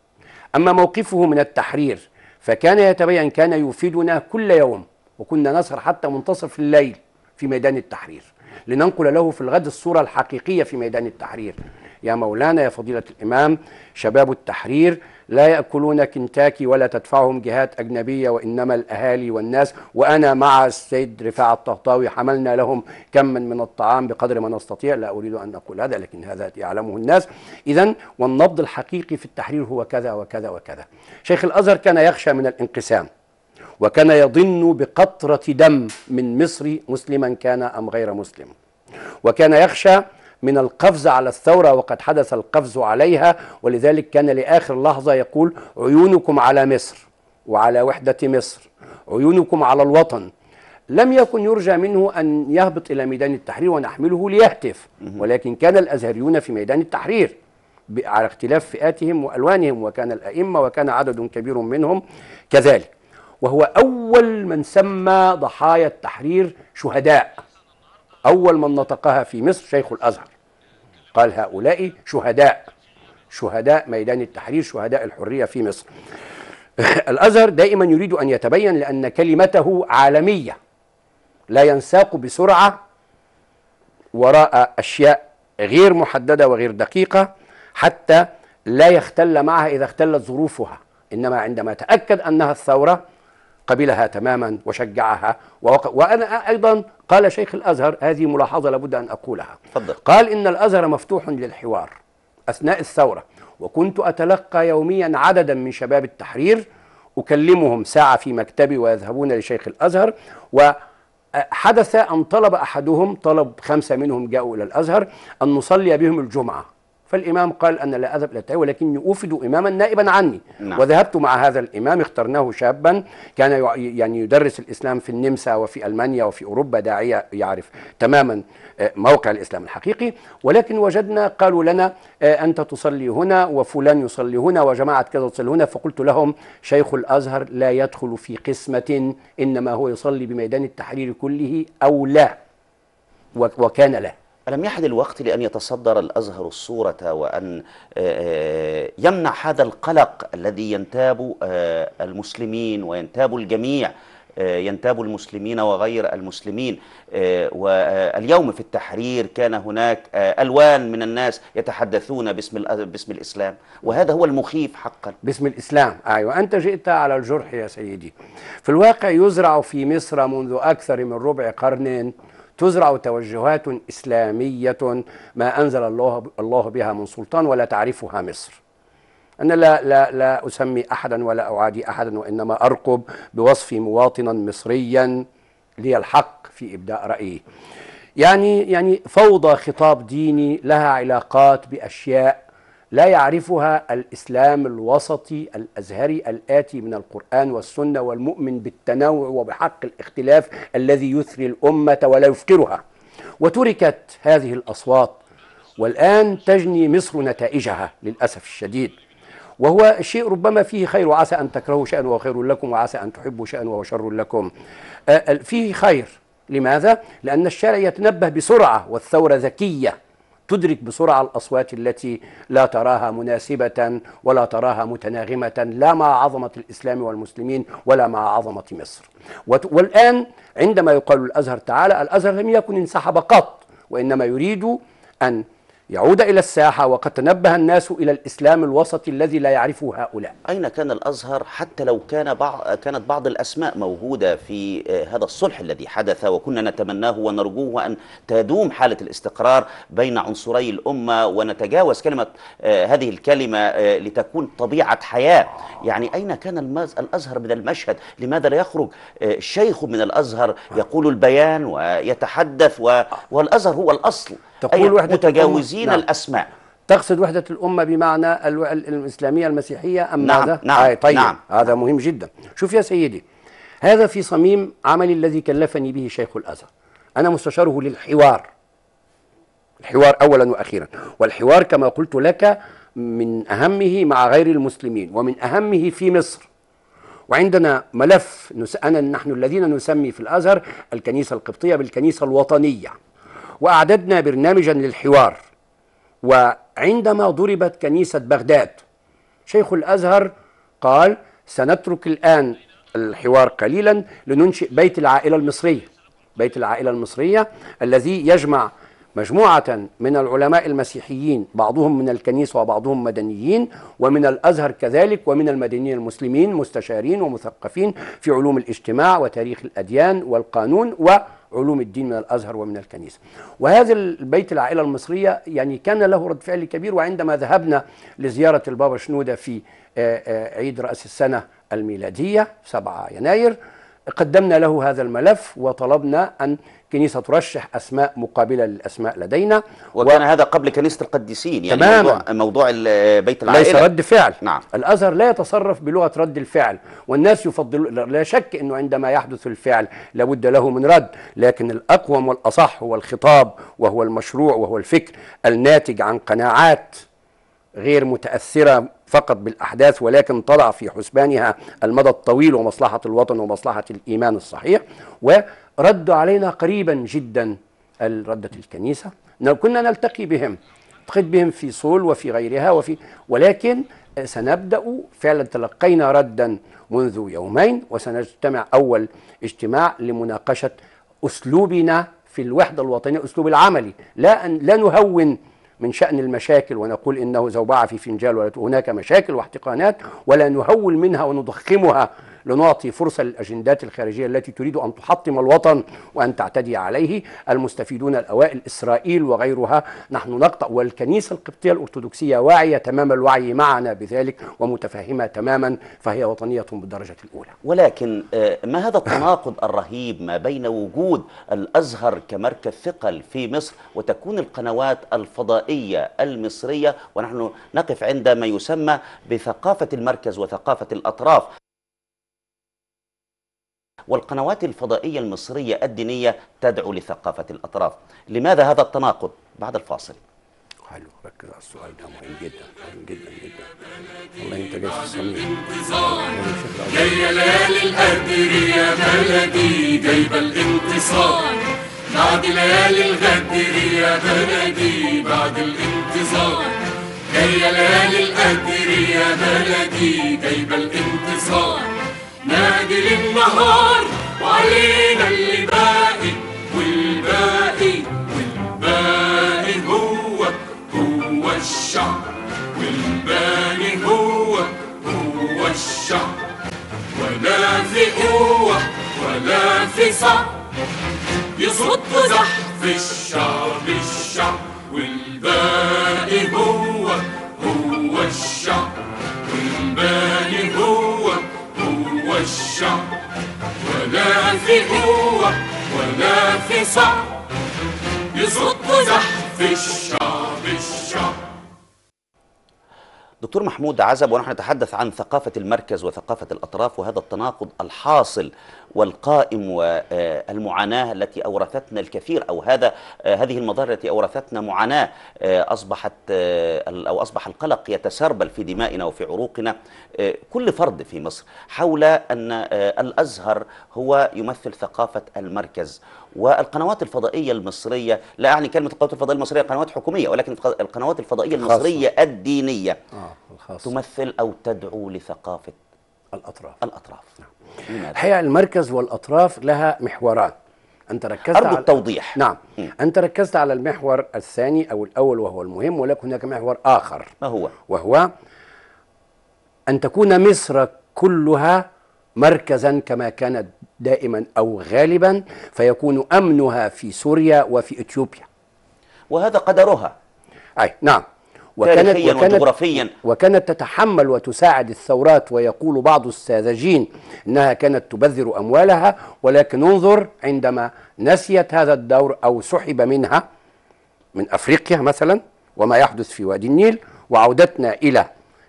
أما موقفه من التحرير فكان يتبين، كان يفيدنا كل يوم، وكنا نسهر حتى منتصف الليل في ميدان التحرير لننقل له في الغد الصورة الحقيقية في ميدان التحرير. يا مولانا يا فضيلة الإمام، شباب التحرير لا يأكلون كنتاكي ولا تدفعهم جهات أجنبية، وإنما الأهالي والناس، وأنا مع السيد رفاعة الطهطاوي حملنا لهم كما من الطعام بقدر ما نستطيع. لا أريد أن أقول هذا، لكن هذا يعلمه الناس. إذن والنبض الحقيقي في التحرير هو كذا وكذا وكذا. شيخ الأزهر كان يخشى من الانقسام، وكان يظن بقطرة دم من مصري مسلما كان أم غير مسلم، وكان يخشى من القفز على الثورة وقد حدث القفز عليها. ولذلك كان لآخر لحظة يقول: عيونكم على مصر وعلى وحدة مصر، عيونكم على الوطن. لم يكن يرجى منه أن يهبط إلى ميدان التحرير ونحمله ليهتف، ولكن كان الأزهريون في ميدان التحرير على اختلاف فئاتهم وألوانهم، وكان الأئمة وكان عدد كبير منهم كذلك. وهو أول من سمى ضحايا التحرير شهداء. أول من نطقها في مصر شيخ الأزهر، قال: هؤلاء شهداء ميدان التحرير، شهداء الحرية في مصر. الأزهر دائما يريد أن يتبين لأن كلمته عالمية، لا ينساق بسرعة وراء أشياء غير محددة وغير دقيقة حتى لا يختل معها إذا اختلت ظروفها، إنما عندما تأكد أنها الثورة قبلها تماما وشجعها. وأنا أيضا قال شيخ الأزهر، هذه ملاحظة لابد أن أقولها، قال: إن الأزهر مفتوح للحوار أثناء الثورة، وكنت أتلقى يوميا عددا من شباب التحرير أكلمهم ساعة في مكتبي ويذهبون لشيخ الأزهر. وحدث أن طلب أحدهم، طلب 5 منهم جاءوا إلى الأزهر أن نصلي بهم الجمعة، فالإمام قال: أنا لا أذهب إلى التحرير ولكني أوفد إماما نائبا عني. نعم. وذهبت مع هذا الإمام، اخترناه شابا كان يعني يدرس الإسلام في النمسا وفي ألمانيا وفي أوروبا، داعية يعرف تماما موقع الإسلام الحقيقي. ولكن وجدنا قالوا لنا: أنت تصلي هنا وفلان يصلي هنا وجماعة كذا تصلي هنا. فقلت لهم: شيخ الأزهر لا يدخل في قسمة، إنما هو يصلي بميدان التحرير كله أو لا، وكان له. ألم يحد الوقت لأن يتصدر الأزهر الصورة وأن يمنع هذا القلق الذي ينتاب المسلمين وينتاب الجميع ينتاب المسلمين وغير المسلمين. واليوم في التحرير كان هناك ألوان من الناس يتحدثون باسم الإسلام، وهذا هو المخيف حقا. باسم الإسلام، أيوة، أنت جئت على الجرح يا سيدي. في الواقع يزرع في مصر منذ أكثر من ربع قرن، تزرع توجهات إسلامية ما أنزل الله بها من سلطان ولا تعرفها مصر. أنا لا أسمي أحدا ولا أعادي أحدا، وإنما أرقب بوصفي مواطنا مصريا لي الحق في إبداء رأيي. يعني فوضى خطاب ديني لها علاقات بأشياء لا يعرفها الإسلام الوسطي الأزهري الآتي من القرآن والسنة والمؤمن بالتنوع وبحق الاختلاف الذي يثري الأمة ولا يفقرها. وتركت هذه الأصوات، والآن تجني مصر نتائجها للأسف الشديد، وهو شيء ربما فيه خير، وعسى أن تكرهوا شيئا وهو خير لكم، وعسى أن تحبوا شيئا وهو شر لكم. فيه خير. لماذا؟ لأن الشارع يتنبه بسرعة، والثورة ذكية تدرك بسرعة الأصوات التي لا تراها مناسبة ولا تراها متناغمة لا مع عظمة الإسلام والمسلمين ولا مع عظمة مصر. والآن عندما يقال الأزهر تعالى، الأزهر لم يكن انسحب قط، وإنما يريد أن يعود إلى الساحة، وقد تنبه الناس إلى الإسلام الوسطي الذي لا يعرفه هؤلاء. أين كان الأزهر حتى لو كانت بعض الأسماء موجودة في هذا الصلح الذي حدث، وكنا نتمناه ونرجوه أن تدوم حالة الاستقرار بين عنصري الأمة، ونتجاوز كلمة هذه الكلمة لتكون طبيعة حياة. يعني أين كان الأزهر من المشهد؟ لماذا لا يخرج شيخ من الأزهر يقول البيان ويتحدث؟ والأزهر هو الأصل. تقول وحدة متجاوزين نعم. الأسماء. تقصد وحدة الأمة بمعنى الإسلامية المسيحية أم نعم ماذا؟ نعم طيب نعم. هذا مهم جدا. شوف يا سيدي، هذا في صميم عملي الذي كلفني به شيخ الأزهر. أنا مستشاره للحوار، الحوار أولا وأخيرا، والحوار كما قلت لك من أهمه مع غير المسلمين ومن أهمه في مصر. وعندنا ملف نحن الذين نسمي في الأزهر الكنيسة القبطية بالكنيسة الوطنية، وأعددنا برنامجا للحوار. وعندما ضربت كنيسة بغداد، شيخ الأزهر قال سنترك الآن الحوار قليلا لننشئ بيت العائلة المصرية. بيت العائلة المصرية الذي يجمع مجموعة من العلماء المسيحيين، بعضهم من الكنيسة وبعضهم مدنيين، ومن الأزهر كذلك، ومن المدنيين المسلمين مستشارين ومثقفين في علوم الاجتماع وتاريخ الأديان والقانون وعلوم الدين من الأزهر ومن الكنيسة. وهذا البيت العائلة المصرية يعني كان له رد فعل كبير. وعندما ذهبنا لزيارة البابا شنودة في عيد رأس السنة الميلادية 7 يناير، قدمنا له هذا الملف وطلبنا أن كنيسة ترشح أسماء مقابلة للأسماء لدينا. وكان هذا قبل كنيسة القديسين، يعني تماما. موضوع بيت العائلة ليس رد فعل. نعم. الأزهر لا يتصرف بلغة رد الفعل، والناس يفضلون. لا شك أنه عندما يحدث الفعل لابد له من رد، لكن الأقوم والأصح هو الخطاب، وهو المشروع، وهو الفكر الناتج عن قناعات غير متأثرة فقط بالأحداث، ولكن تضع في حسبانها المدى الطويل ومصلحة الوطن ومصلحة الإيمان الصحيح. وردوا علينا قريبا جدا ردة الكنيسة. كنا نلتقي بهم في صول وفي غيرها ولكن سنبدأ فعلا. تلقينا ردا منذ يومين، وسنجتمع أول اجتماع لمناقشة أسلوبنا في الوحدة الوطنية، أسلوب العملي. لا نهون من شأن المشاكل ونقول إنه زوبعة في فنجال، ولا هناك مشاكل واحتقانات، ولا نهول منها ونضخمها لنعطي فرصة للأجندات الخارجية التي تريد أن تحطم الوطن وأن تعتدي عليه. المستفيدون الأوائل إسرائيل وغيرها نحن نقطع، والكنيسة القبطية الأرثوذكسية واعية تمام الوعي معنا بذلك ومتفهمة تماما، فهي وطنية بالدرجة الأولى. ولكن ما هذا التناقض الرهيب ما بين وجود الأزهر كمركز ثقل في مصر وتكون القنوات الفضائية المصرية، ونحن نقف عند ما يسمى بثقافة المركز وثقافة الأطراف، والقنوات الفضائية المصرية الدينية تدعو لثقافة الأطراف؟ لماذا هذا التناقض؟ بعد الفاصل. حلو، ركز على السؤال ده، مهم جدا جدا جدا. والله انت جاي في الصميم. جاية ليالي القدر يا بلدي، جايبة الانتصار بعد ليالي الغدر يا بلدي، بعد الانتظار. جاية ليالي القدر يا بلدي، جايبة الانتصار. نادي للنهار علينا اللي باقي، والباقي هو الشعب، والباقي هو الشعب. ولا في قوة ولا في صعب يصد زحف الشعب، والباقي هو الشعب، والباقي هو الشعب. ولا في قوة ولا في صعب يصد زحف الشعب. دكتور محمود عزب، ونحن نتحدث عن ثقافة المركز وثقافة الأطراف، وهذا التناقض الحاصل والقائم والمعاناة التي أورثتنا الكثير، أو هذه المظاهر التي أورثتنا معاناة أصبح القلق يتسربل في دمائنا وفي عروقنا. كل فرد في مصر حول أن الأزهر هو يمثل ثقافة المركز، والقنوات الفضائية المصرية، لا أعني كلمة القنوات الفضائية المصرية قنوات حكومية، ولكن القنوات الفضائية المصرية الدينية تمثل أو تدعو لثقافة الأطراف. الحقيقة المركز والأطراف لها محوران. أنت ركزت أرجو على التوضيح. نعم. أنت ركزت على المحور الثاني أو الأول وهو المهم، ولكن هناك محور آخر. ما هو؟ وهو أن تكون مصر كلها مركزا كما كانت دائما أو غالبا، فيكون أمنها في سوريا وفي إثيوبيا، وهذا قدرها. أي نعم. تاريخيا وجغرافيا، وكانت تتحمل وتساعد الثورات، ويقول بعض الساذجين انها كانت تبذر اموالها، ولكن انظر عندما نسيت هذا الدور او سحب منها من افريقيا مثلا وما يحدث في وادي النيل، وعودتنا الى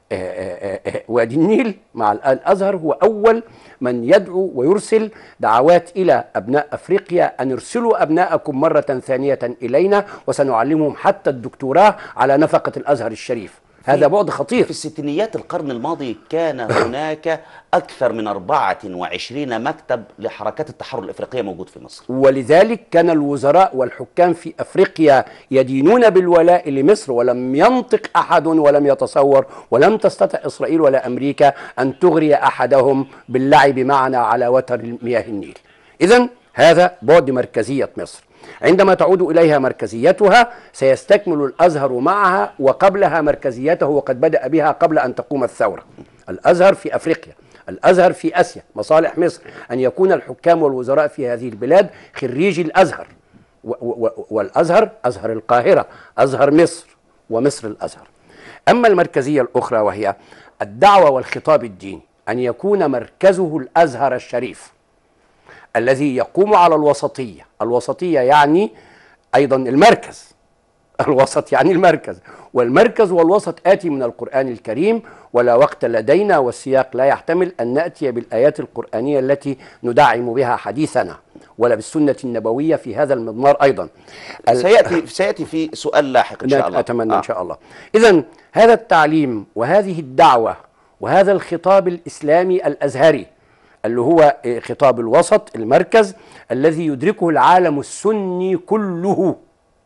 وادي النيل مع الازهر هو اول من يدعو ويرسل دعوات الى ابناء افريقيا ان يرسلوا ابناءكم مره ثانيه الينا وسنعلمهم حتى الدكتوراه على نفقه الازهر الشريف. هذا بعد خطير. في الستينيات القرن الماضي كان هناك أكثر من 24 مكتب لحركات التحرر الإفريقية موجود في مصر، ولذلك كان الوزراء والحكام في أفريقيا يدينون بالولاء لمصر، ولم ينطق أحد ولم يتصور، ولم تستطع إسرائيل ولا أمريكا أن تغري أحدهم باللعب معنا على وتر مياه النيل. إذن هذا بعد مركزية مصر. عندما تعود إليها مركزيتها سيستكمل الأزهر معها، وقبلها مركزيته وقد بدأ بها قبل أن تقوم الثورة. الأزهر في أفريقيا، الأزهر في آسيا، مصالح مصر أن يكون الحكام والوزراء في هذه البلاد خريجي الأزهر، والأزهر أزهر القاهرة، أزهر مصر، ومصر الأزهر. أما المركزية الأخرى وهي الدعوة والخطاب الديني، أن يكون مركزه الأزهر الشريف الذي يقوم على الوسطية. الوسطية يعني أيضا المركز، الوسط يعني المركز، والمركز والوسط آتي من القرآن الكريم، ولا وقت لدينا والسياق لا يحتمل أن نأتي بالآيات القرآنية التي ندعم بها حديثنا، ولا بالسنة النبوية في هذا المضمار أيضا. سيأتي في سؤال لاحق إن شاء الله. أتمنى إن شاء الله. إذن هذا التعليم وهذه الدعوة وهذا الخطاب الإسلامي الأزهري اللي هو خطاب الوسط المركز الذي يدركه العالم السني كله،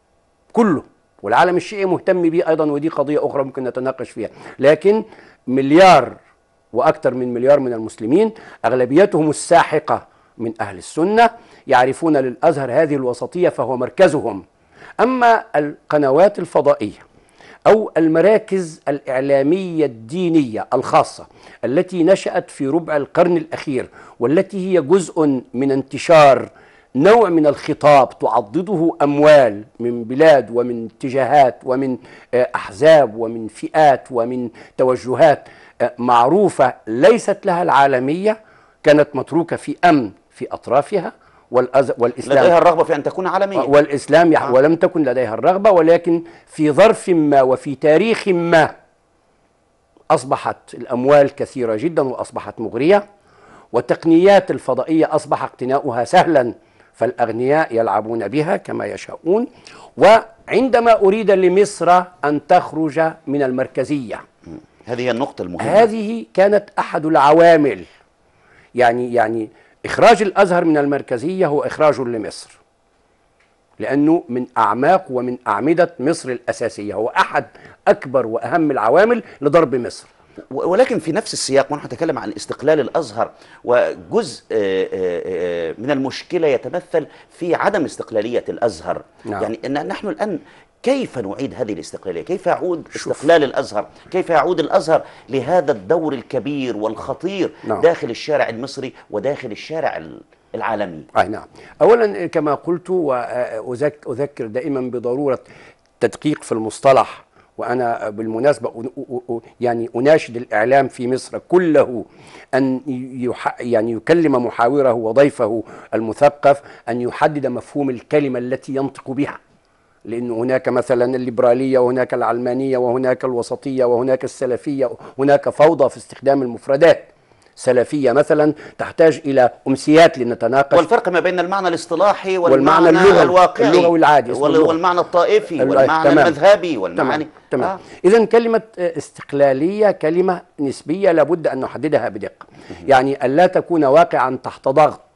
والعالم الشيعي مهتم به أيضا، ودي قضية أخرى ممكن نتناقش فيها. لكن مليار وأكثر من مليار من المسلمين أغلبيتهم الساحقة من أهل السنة يعرفون للأزهر هذه الوسطية فهو مركزهم. أما القنوات الفضائية أو المراكز الإعلامية الدينية الخاصة التي نشأت في ربع القرن الأخير، والتي هي جزء من انتشار نوع من الخطاب تعضده أموال من بلاد ومن اتجاهات ومن أحزاب ومن فئات ومن توجهات معروفة ليست لها العالمية، كانت متروكة في أمن في أطرافها، والإسلام لديها الرغبة في أن تكون عالمية، والإسلام ولم تكن لديها الرغبة، ولكن في ظرف ما وفي تاريخ ما أصبحت الأموال كثيرة جدا وأصبحت مغرية، وتقنيات الفضائية أصبح اقتناؤها سهلا، فالأغنياء يلعبون بها كما يشاءون. وعندما أريد لمصر أن تخرج من المركزية، هذه هي النقطة المهمة، هذه كانت أحد العوامل. يعني إخراج الأزهر من المركزية هو إخراج لمصر، لأنه من أعماق ومن أعمدة مصر الأساسية، هو أحد أكبر وأهم العوامل لضرب مصر. ولكن في نفس السياق ونحن نتكلم عن استقلال الأزهر، وجزء من المشكلة يتمثل في عدم استقلالية الأزهر. نعم. يعني أن نحن الآن كيف نعيد هذه الاستقلالية؟ كيف يعود استقلال الأزهر؟ كيف يعود الأزهر لهذا الدور الكبير والخطير نعم. داخل الشارع المصري وداخل الشارع العالمي؟ نعم. أولا كما قلت وأذكر دائما بضرورة تدقيق في المصطلح، وأنا بالمناسبة يعني أناشد الإعلام في مصر كله أن يعني يكلم محاوره وضيفه المثقف أن يحدد مفهوم الكلمة التي ينطق بها، لأن هناك مثلا الليبرالية وهناك العلمانية وهناك الوسطية وهناك السلفية، هناك فوضى في استخدام المفردات. سلفية مثلا تحتاج إلى أمسيات لنتناقش، والفرق ما بين المعنى الاصطلاحي والمعنى الواقعي اللغوي العادي والمعنى الطائفي والمعنى المذهبي والمعنى تمام. إذن كلمة استقلالية كلمة نسبية لابد أن نحددها بدقة. يعني ألا تكون واقعا تحت ضغط،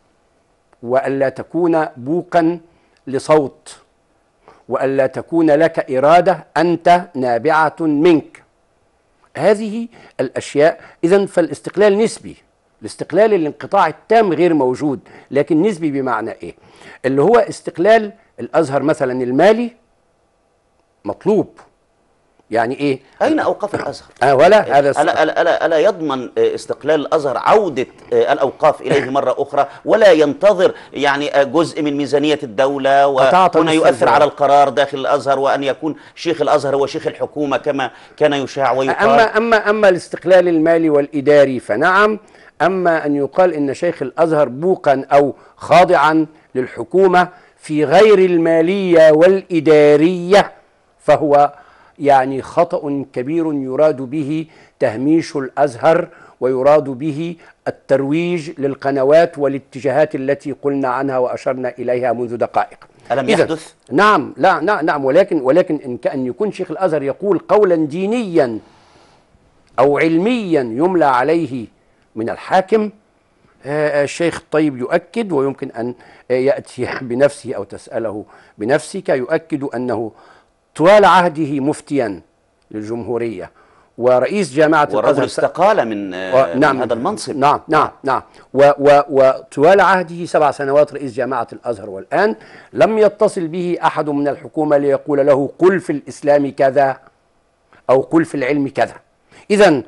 وألا تكون بوقا لصوت، وألا تكون لك إرادة أنت نابعة منك. هذه الأشياء. إذن فالاستقلال نسبي. الاستقلال الانقطاع التام غير موجود، لكن نسبي بمعنى إيه؟ اللي هو استقلال الأزهر مثلا المالي مطلوب. يعني إيه؟ أين أوقاف الأزهر؟ ولا هذا ألا يضمن استقلال الأزهر عودة الأوقاف إليه مرة أخرى، ولا ينتظر يعني جزء من ميزانية الدولة وهنا يؤثر على القرار داخل الأزهر، وأن يكون شيخ الأزهر هو شيخ الحكومة كما كان يشاع ويقال؟ أما الاستقلال المالي والإداري فنعم. أما أن يقال إن شيخ الأزهر بوقا أو خاضعا للحكومة في غير المالية والإدارية فهو يعني خطأ كبير يراد به تهميش الأزهر، ويراد به الترويج للقنوات والاتجاهات التي قلنا عنها وأشرنا إليها منذ دقائق. ألم يحدث؟ نعم. نعم. ولكن إن يكون شيخ الأزهر يقول قولا دينيا أو علميا يملى عليه من الحاكم، الشيخ الطيب يؤكد، ويمكن أن يأتي بنفسه أو تسأله بنفسك، يؤكد أنه طوال عهده مفتيا للجمهورية ورئيس جامعة الأزهر، ورجل استقال من هذا المنصب. نعم. وطوال عهده 7 سنوات رئيس جامعة الأزهر، والآن لم يتصل به أحد من الحكومة ليقول له قل في الإسلام كذا أو قل في العلم كذا. إذن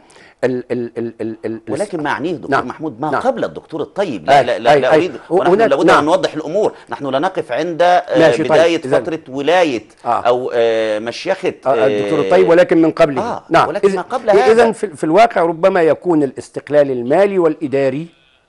ولكن ما يعنيه دكتور محمود ما قبل الدكتور الطيب. لا أريد، ونحن لابد أن نوضح الأمور. نحن لا نقف عند بداية فترة ولاية أو مشيخة الدكتور الطيب، ولكن من قبله. نعم. ولكن ما قبل هذا. إذن في الواقع ربما يكون الاستقلال المالي والإداري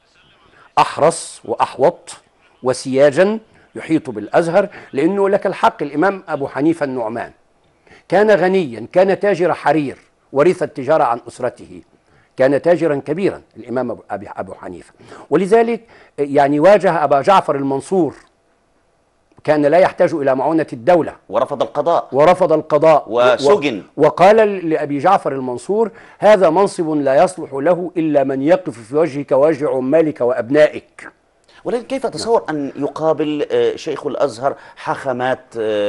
أحرص وأحوط وسياجا يحيط بالأزهر، لأنه لك الحق. الإمام أبو حنيفة النعمان كان غنيا، كان تاجر حرير، ورث التجارة عن أسرته، كان تاجرا كبيرا الإمام أبو حنيفة، ولذلك يعني واجه أبا جعفر المنصور، كان لا يحتاج إلى معونة الدولة، ورفض القضاء وسجن، وقال لأبي جعفر المنصور هذا منصب لا يصلح له إلا من يقف في وجهك ووجه عمالك وأبنائك. ولكن كيف أتصور أن يقابل شيخ الأزهر حاخامات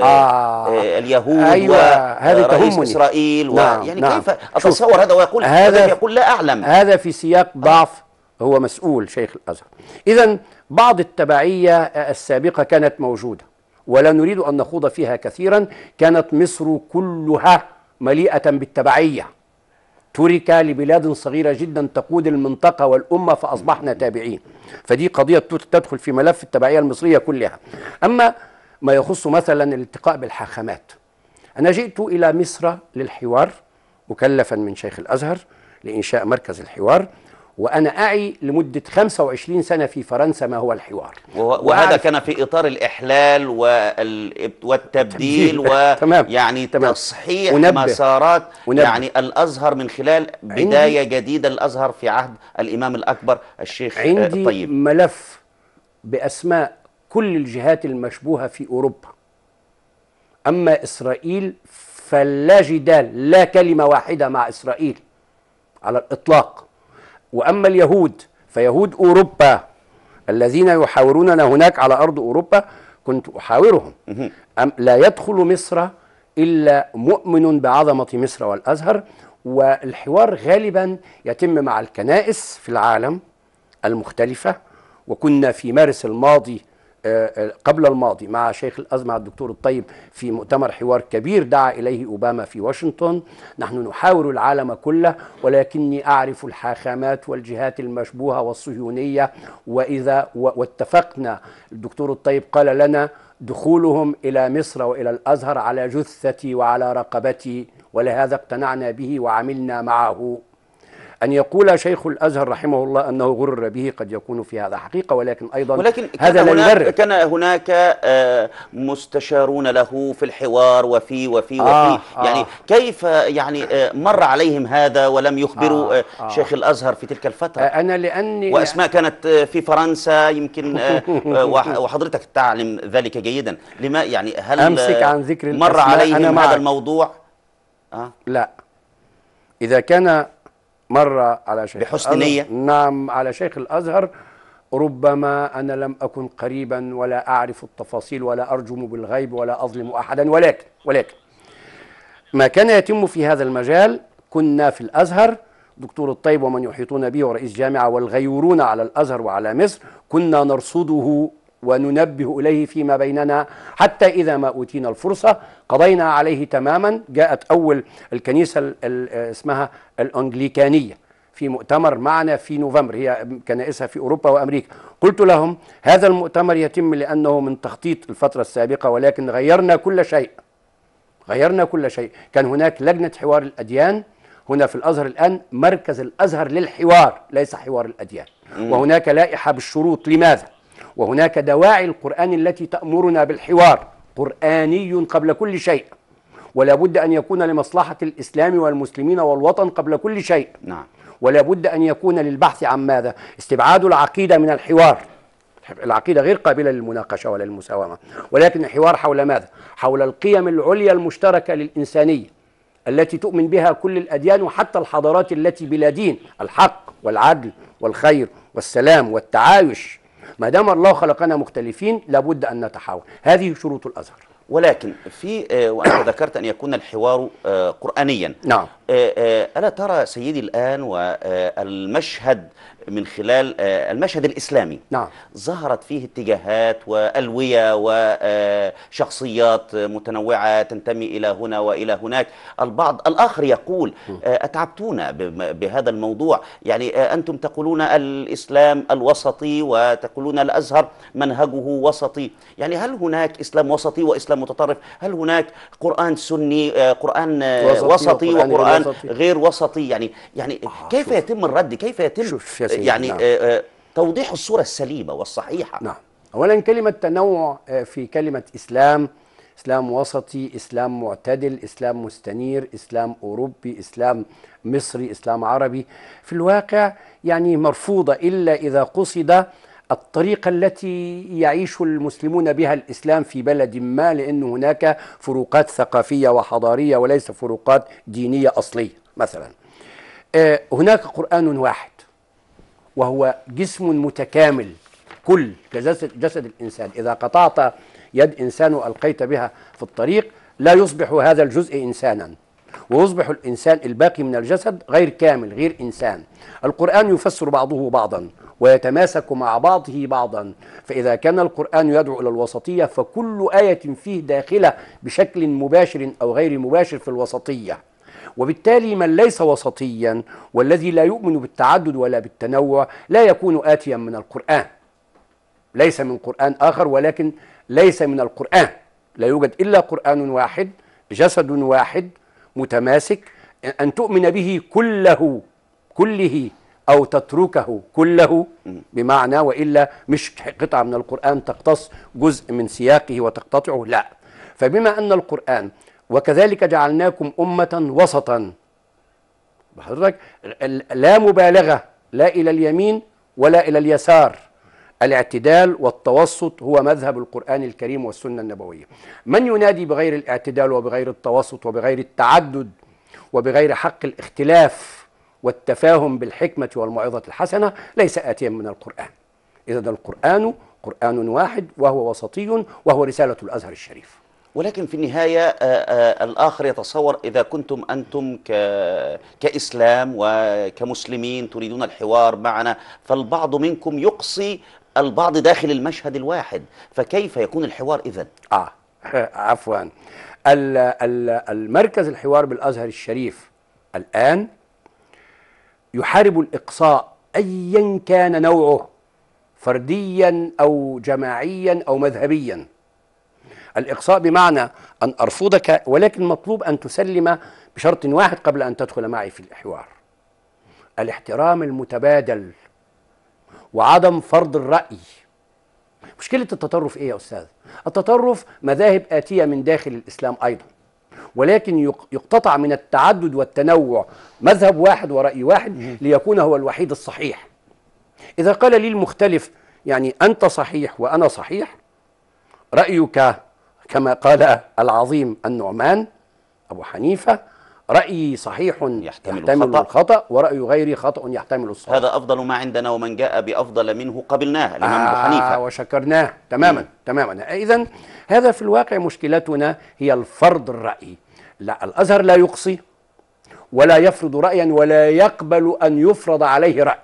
اليهود ورئيس إسرائيل يعني كيف أتصور هذا ويقول يقول لا أعلم؟ هذا في سياق ضعف هو مسؤول شيخ الأزهر. إذن بعض التبعية السابقة كانت موجودة ولا نريد أن نخوض فيها كثيرا. كانت مصر كلها مليئة بالتبعية، ترك لبلاد صغيرة جدا تقود المنطقة والأمة فأصبحنا تابعين. فدي قضية تدخل في ملف التبعية المصرية كلها. أما ما يخص مثلا الالتقاء بالحاخامات، أنا جئت إلى مصر للحوار مكلفا من شيخ الأزهر لإنشاء مركز الحوار، وأنا أعي لمدة 25 سنة في فرنسا ما هو الحوار، وهذا كان في إطار الإحلال والتبديل ويعني تصحيح مسارات يعني الأزهر من خلال بداية جديدة للأزهر في عهد الإمام الأكبر الشيخ الطيب. عندي ملف بأسماء كل الجهات المشبوهة في أوروبا. أما إسرائيل فلا جدال، لا كلمة واحدة مع إسرائيل على الإطلاق. وأما اليهود فيهود أوروبا الذين يحاوروننا هناك على أرض أوروبا كنت أحاورهم. لا يدخل مصر إلا مؤمن بعظمة مصر والأزهر، والحوار غالبا يتم مع الكنائس في العالم المختلفة. وكنا في مارس الماضي قبل الماضي مع شيخ الأزهر مع الدكتور الطيب في مؤتمر حوار كبير دعا إليه أوباما في واشنطن. نحن نحاور العالم كله، ولكني أعرف الحاخامات والجهات المشبوهة والصهيونية، واتفقنا. الدكتور الطيب قال لنا دخولهم إلى مصر وإلى الأزهر على جثتي وعلى رقبتي، ولهذا اقتنعنا به وعملنا معه. أن يقول شيخ الأزهر رحمه الله أنه غرر به قد يكون في هذا حقيقة، ولكن أيضا هذا لا يبرر. كان هناك مستشارون له في الحوار وفي يعني كيف يعني مر عليهم هذا ولم يخبروا شيخ الأزهر في تلك الفترة؟ أنا لأني وأسماء كانت في فرنسا يمكن وحضرتك تعلم ذلك جيدا. لما يعني هل أمسك عن ذكر مر عليهم هذا الموضوع؟ لا، إذا كان مر على شيخ بحسن نية، نعم، على شيخ الأزهر ربما أنا لم أكن قريبا ولا أعرف التفاصيل ولا أرجم بالغيب ولا أظلم أحدا، ولكن ما كان يتم في هذا المجال كنا في الأزهر، دكتور الطيب ومن يحيطون به ورئيس جامعة والغيورون على الأزهر وعلى مصر، كنا نرصده وننبه إليه فيما بيننا، حتى إذا ما أوتينا الفرصة قضينا عليه تماما. جاءت أول الكنيسة اسمها الأنجليكانية في مؤتمر معنا في نوفمبر، هي كنائسها في أوروبا وأمريكا. قلت لهم هذا المؤتمر يتم لأنه من تخطيط الفترة السابقة، ولكن غيرنا كل شيء. كان هناك لجنة حوار الأديان هنا في الأزهر، الآن مركز الأزهر للحوار ليس حوار الأديان. وهناك لائحة بالشروط. لماذا؟ وهناك دواعي القرآن التي تأمرنا بالحوار، قرآني قبل كل شيء، ولا بد أن يكون لمصلحة الإسلام والمسلمين والوطن قبل كل شيء. نعم. ولا بد أن يكون للبحث عن ماذا؟ استبعاد العقيدة من الحوار. العقيدة غير قابلة للمناقشة ولا المساومة، ولكن الحوار حول ماذا؟ حول القيم العليا المشتركة للإنسانية التي تؤمن بها كل الأديان وحتى الحضارات التي بلا دين، الحق والعدل والخير والسلام والتعايش. ما دام الله خلقنا مختلفين لابد أن نتحاور. هذه شروط الأزهر. ولكن وأنت ذكرت أن يكون الحوار قرآنيا. نعم. ألا ترى سيدي الآن والمشهد من خلال المشهد الإسلامي، نعم، ظهرت فيه اتجاهات وألوية وشخصيات متنوعة تنتمي إلى هنا وإلى هناك. البعض الآخر يقول أتعبتونا بهذا الموضوع، يعني أنتم تقولون الإسلام الوسطي وتقولون الأزهر منهجه وسطي، يعني هل هناك إسلام وسطي وإسلام متطرف؟ هل هناك قرآن سني، قرآن وسطي وقرآن غير وسطي؟ يعني كيف يتم الرد؟ كيف يتم يعني نعم. توضيح الصورة السليمة والصحيحة؟ نعم. أولا كلمة تنوع في كلمة إسلام، إسلام وسطي، إسلام معتدل، إسلام مستنير، إسلام أوروبي، إسلام مصري، إسلام عربي، في الواقع يعني مرفوضة إلا إذا قصد الطريقة التي يعيش المسلمون بها الإسلام في بلد ما، لأن هناك فروقات ثقافية وحضارية وليس فروقات دينية أصلية. مثلا هناك قرآن واحد وهو جسم متكامل، كل جسد الإنسان. إذا قطعت يد إنسان وألقيت بها في الطريق لا يصبح هذا الجزء إنسانا، ويصبح الإنسان الباقي من الجسد غير كامل، غير إنسان. القرآن يفسر بعضه بعضا ويتماسك مع بعضه بعضا. فإذا كان القرآن يدعو إلى الوسطية فكل آية فيه داخلة بشكل مباشر أو غير مباشر في الوسطية. وبالتالي من ليس وسطيا والذي لا يؤمن بالتعدد ولا بالتنوع لا يكون آتيا من القرآن، ليس من قرآن آخر، ولكن ليس من القرآن. لا يوجد إلا قرآن واحد، جسد واحد متماسك، أن تؤمن به كله أو تتركه كله، بمعنى وإلا مش قطعة من القرآن تقتص جزء من سياقه وتقتطعه، لا. فبما أن القرآن وكذلك جعلناكم أمة وسطا، بحضرتك لا مبالغة لا إلى اليمين ولا إلى اليسار، الاعتدال والتوسط هو مذهب القرآن الكريم والسنة النبوية. من ينادي بغير الاعتدال وبغير التوسط وبغير التعدد وبغير حق الاختلاف والتفاهم بالحكمة والموعظة الحسنة ليس آتيا من القرآن. إذا القرآن قرآن واحد وهو وسطي وهو رسالة الأزهر الشريف. ولكن في النهاية الآخر يتصور إذا كنتم أنتم كإسلام وكمسلمين تريدون الحوار معنا، فالبعض منكم يقصي البعض داخل المشهد الواحد، فكيف يكون الحوار إذن؟ عفوا. المركز الحوار بالأزهر الشريف الآن يحارب الإقصاء أيا كان نوعه، فرديا أو جماعيا أو مذهبيا. الإقصاء بمعنى أن أرفضك، ولكن مطلوب أن تسلم بشرط واحد قبل أن تدخل معي في الحوار: الاحترام المتبادل وعدم فرض الرأي. مشكلة التطرف إيه يا أستاذ؟ التطرف مذاهب آتية من داخل الإسلام أيضا، ولكن يقتطع من التعدد والتنوع مذهب واحد ورأي واحد ليكون هو الوحيد الصحيح. إذا قال لي المختلف يعني أنت صحيح وأنا صحيح، رأيك كما قال العظيم النعمان أبو حنيفة: رأيي صحيح يحتمل الخطأ، ورأي غيري خطأ يحتمل الصواب. هذا أفضل ما عندنا، ومن جاء بأفضل منه قبلناه، الإمام أبو حنيفة، وشكرناه تماما تماما. إذن هذا في الواقع مشكلتنا هي الفرض الرأي. لا، الأزهر لا يقصي ولا يفرض رأيا ولا يقبل أن يفرض عليه رأي.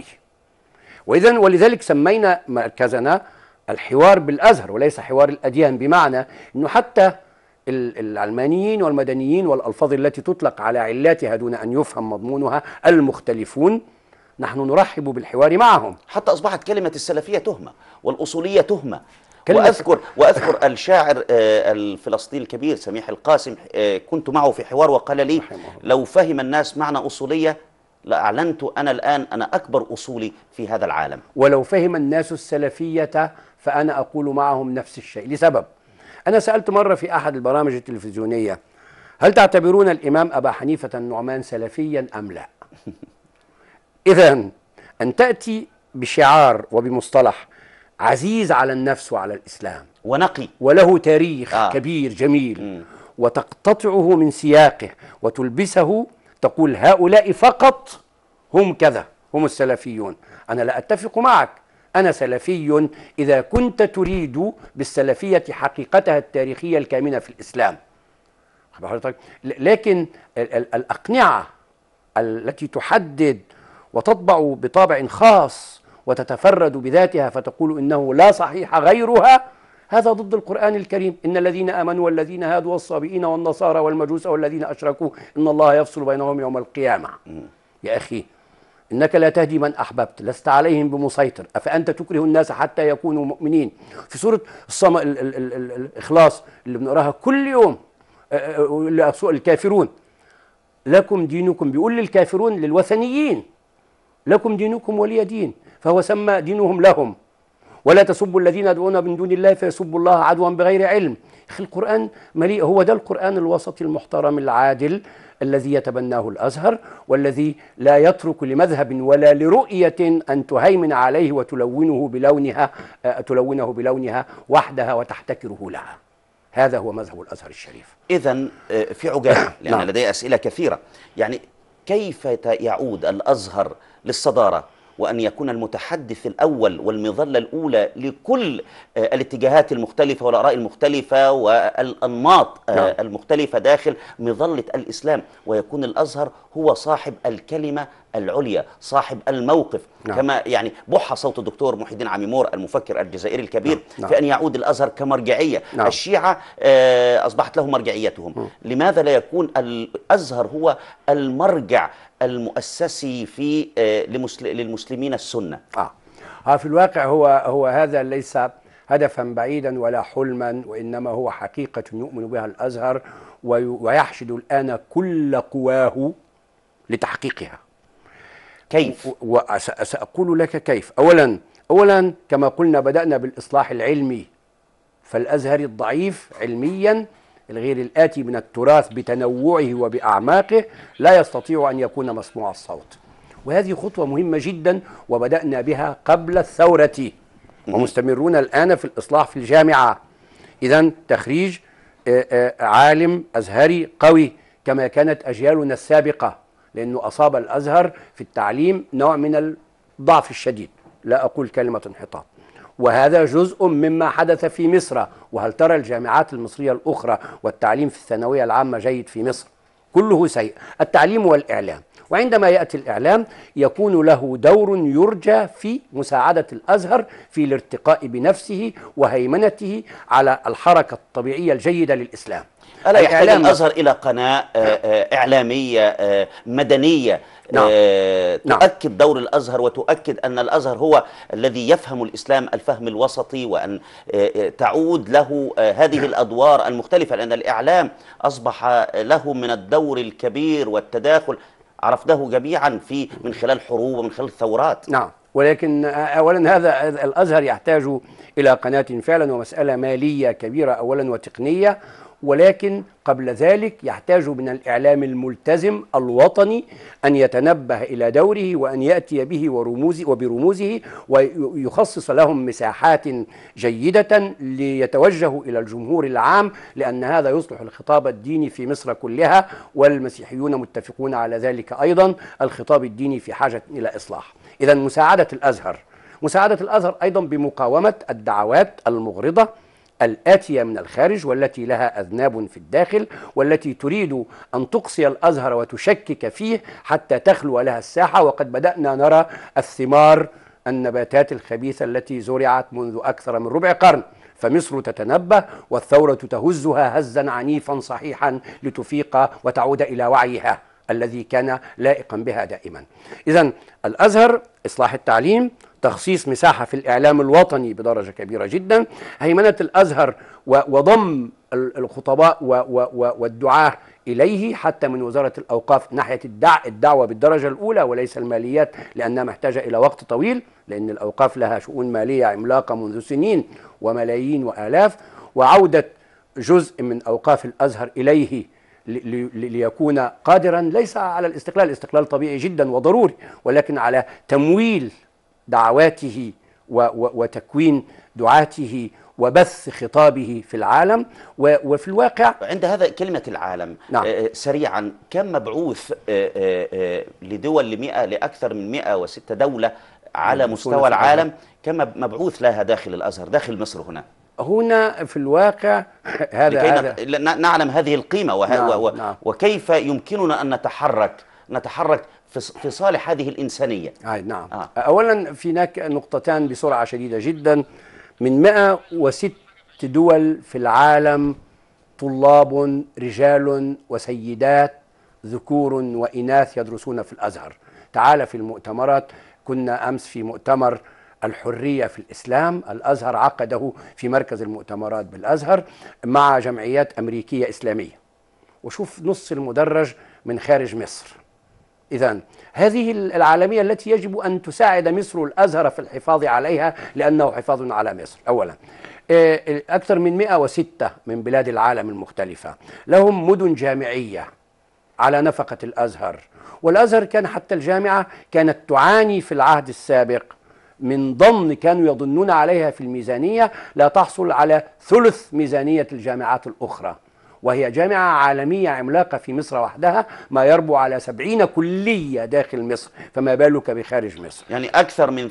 ولذلك سمينا مركزنا الحوار بالأزهر وليس حوار الأديان، بمعنى أنه حتى العلمانيين والمدنيين والألفاظ التي تطلق على علاتها دون أن يفهم مضمونها المختلفون، نحن نرحب بالحوار معهم. حتى أصبحت كلمة السلفية تهمة والأصولية تهمة. وأذكر الشاعر الفلسطيني الكبير سميح القاسم، كنت معه في حوار وقال لي: لو فهم الناس معنى أصولية لأعلنت أنا الآن أنا أكبر أصولي في هذا العالم. ولو فهم الناس السلفية فأنا أقول معهم نفس الشيء، لسبب: أنا سألت مرة في أحد البرامج التلفزيونية: هل تعتبرون الإمام أبا حنيفة النعمان سلفيا أم لا؟ إذن أن تأتي بشعار وبمصطلح عزيز على النفس وعلى الإسلام ونقي وله تاريخ كبير جميل وتقتطعه من سياقه وتلبسه، تقول هؤلاء فقط هم كذا، هم السلفيون. أنا لا أتفق معك. أنا سلفي إذا كنت تريد بالسلفية حقيقتها التاريخية الكامنة في الإسلام. لكن الأقنعة التي تحدد وتطبع بطابع خاص وتتفرد بذاتها فتقول إنه لا صحيح غيرها، هذا ضد القرآن الكريم: إن الذين آمنوا والذين هادوا والصابئين والنصارى والمجوس والذين أشركوا إن الله يفصل بينهم يوم القيامة. يا أخي، إنك لا تهدي من أحببت، لست عليهم بمسيطر، أفأنت تكره الناس حتى يكونوا مؤمنين. في سورة الإخلاص اللي بنقراها كل يوم، الكافرون لكم دينكم، بيقول للكافرون للوثنيين: لكم دينكم ولي دين، فهو سمى دينهم لهم. ولا تسبوا الذين يدعون من دون الله فيسبوا الله عدوا بغير علم. أخي، القرآن مليء، هو ده القرآن الوسطي المحترم العادل الذي يتبناه الأزهر، والذي لا يترك لمذهب ولا لرؤية أن تهيمن عليه وتلونه بلونها وحدها وتحتكره لها. هذا هو مذهب الأزهر الشريف. إذن في عجالة، لأن لدي أسئلة كثيرة. يعني كيف يعود الأزهر للصدارة وأن يكون المتحدث الأول والمظلة الأولى لكل الاتجاهات المختلفة والآراء المختلفة والأنماط المختلفة داخل مظلة الإسلام، ويكون الأزهر هو صاحب الكلمة العليا، صاحب الموقف؟ كما يعني بح صوت الدكتور محي الدين عميمور المفكر الجزائري الكبير في أن يعود الأزهر كمرجعية. الشيعة أصبحت لهم مرجعيتهم، لماذا لا يكون الأزهر هو المرجع المؤسسي في للمسلمين السنة؟ في الواقع هو هذا ليس هدفا بعيدا ولا حلما، وإنما هو حقيقة يؤمن بها الأزهر ويحشد الآن كل قواه لتحقيقها. كيف؟ وسأقول لك كيف. أولا كما قلنا بدأنا بالإصلاح العلمي، فالأزهر الضعيف علميا الغير الآتي من التراث بتنوعه وبأعماقه لا يستطيع أن يكون مسموع الصوت، وهذه خطوة مهمة جدا وبدأنا بها قبل الثورة ومستمرون الآن في الإصلاح في الجامعة. إذن تخريج عالم أزهري قوي كما كانت أجيالنا السابقة، لأنه أصاب الأزهر في التعليم نوع من الضعف الشديد، لا أقول كلمة انحطاط. وهذا جزء مما حدث في مصر. وهل ترى الجامعات المصرية الأخرى والتعليم في الثانوية العامة جيد في مصر؟ كله سيء. التعليم والإعلام، وعندما يأتي الإعلام يكون له دور يرجى في مساعدة الأزهر في الارتقاء بنفسه وهيمنته على الحركة الطبيعية الجيدة للإسلام. ألا يحتاج الأزهر إلى قناة إعلامية مدنية تؤكد دور الأزهر وتؤكد أن الأزهر هو الذي يفهم الإسلام الفهم الوسطي، وأن تعود له هذه الأدوار المختلفة، لأن الإعلام أصبح له من الدور الكبير والتداخل عرفناه جميعا من خلال حروب ومن خلال ثورات. نعم، ولكن أولا هذا الأزهر يحتاج إلى قناة فعلا، ومسألة مالية كبيرة أولا وتقنية، ولكن قبل ذلك يحتاج من الإعلام الملتزم الوطني أن يتنبه إلى دوره وأن يأتي به وبرموزه ويخصص لهم مساحات جيدة ليتوجهوا إلى الجمهور العام، لأن هذا يصلح الخطاب الديني في مصر كلها، والمسيحيون متفقون على ذلك أيضا. الخطاب الديني في حاجة إلى إصلاح. إذا مساعدة الأزهر أيضا بمقاومة الدعوات المغرضة الآتية من الخارج، والتي لها أذناب في الداخل، والتي تريد أن تقصي الأزهر وتشكك فيه حتى تخلو لها الساحة. وقد بدأنا نرى الثمار، النباتات الخبيثة التي زرعت منذ أكثر من ربع قرن. فمصر تتنبه والثورة تهزها هزا عنيفا صحيحا لتفيق وتعود إلى وعيها الذي كان لائقا بها دائما. إذن الأزهر، إصلاح التعليم، تخصيص مساحة في الإعلام الوطني بدرجة كبيرة جدا، هيمنة الأزهر وضم الخطباء والدعاة إليه حتى من وزارة الأوقاف ناحية الدعوة بالدرجة الأولى وليس الماليات، لأنها محتاجة إلى وقت طويل، لأن الأوقاف لها شؤون مالية عملاقة منذ سنين وملايين وآلاف، وعودة جزء من أوقاف الأزهر إليه ليكون قادرا ليس على الاستقلال طبيعي جدا وضروري، ولكن على تمويل دعواته وتكوين دعاته وبث خطابه في العالم. وفي الواقع عند هذا كلمة العالم، نعم. سريعا، كم مبعوث لدول لأكثر من 106 دولة على مستوى العالم، كم مبعوث لها داخل الأزهر داخل مصر هنا في الواقع هذا نعلم هذه القيمة نعم. وكيف يمكننا أن نتحرك في صالح هذه الإنسانية. نعم. أولا في هناك نقطتان بسرعة شديدة جدا. من 106 دول في العالم طلاب رجال وسيدات ذكور وإناث يدرسون في الأزهر. تعال في المؤتمرات، كنا أمس في مؤتمر الحرية في الإسلام، الأزهر عقده في مركز المؤتمرات بالأزهر مع جمعيات أمريكية إسلامية، وشوف نص المدرج من خارج مصر. إذن هذه العالمية التي يجب أن تساعد مصر الأزهر في الحفاظ عليها، لأنه حفاظ على مصر. أولا أكثر من 106 من بلاد العالم المختلفة لهم مدن جامعية على نفقة الأزهر، والأزهر كان حتى الجامعة كانت تعاني في العهد السابق من ضمن كانوا يظنون عليها في الميزانية لا تحصل على ثلث ميزانية الجامعات الأخرى، وهي جامعة عالمية عملاقة في مصر وحدها ما يربو على 70 كلية داخل مصر، فما بالك بخارج مصر. يعني أكثر من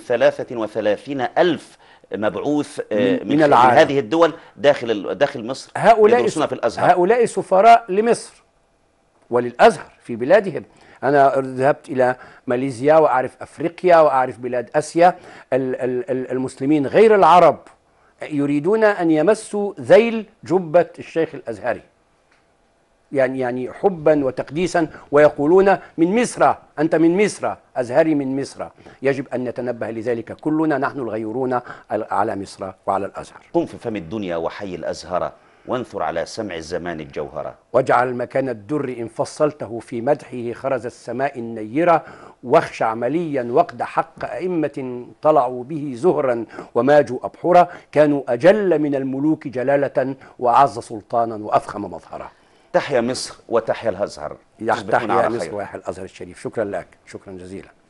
33,000 مبعوث من هذه الدول داخل مصر يدرسون في الأزهر. هؤلاء سفراء لمصر وللأزهر في بلادهم. أنا ذهبت إلى ماليزيا وأعرف أفريقيا وأعرف بلاد آسيا. المسلمين غير العرب يريدون أن يمسوا ذيل جبة الشيخ الأزهري، يعني حبا وتقديسا، ويقولون من مصر، أنت من مصر، أزهري من مصر. يجب أن نتنبه لذلك كلنا، نحن الغيورون على مصر وعلى الأزهر. قم في فم الدنيا وحي الأزهر، وانثر على سمع الزمان الجوهرة. واجعل مكان الدر إن فصلته في مدحه خرز السماء النيرة، واخشع مليا وقد حق أئمة طلعوا به زهرا وماجوا أبحرا، كانوا أجل من الملوك جلالة وأعز سلطانا وأفخم مظهرا. تحيا مصر وتحيا الأزهر. تحيا مصر ويحيا الأزهر الشريف. شكرا لك، شكرا جزيلا.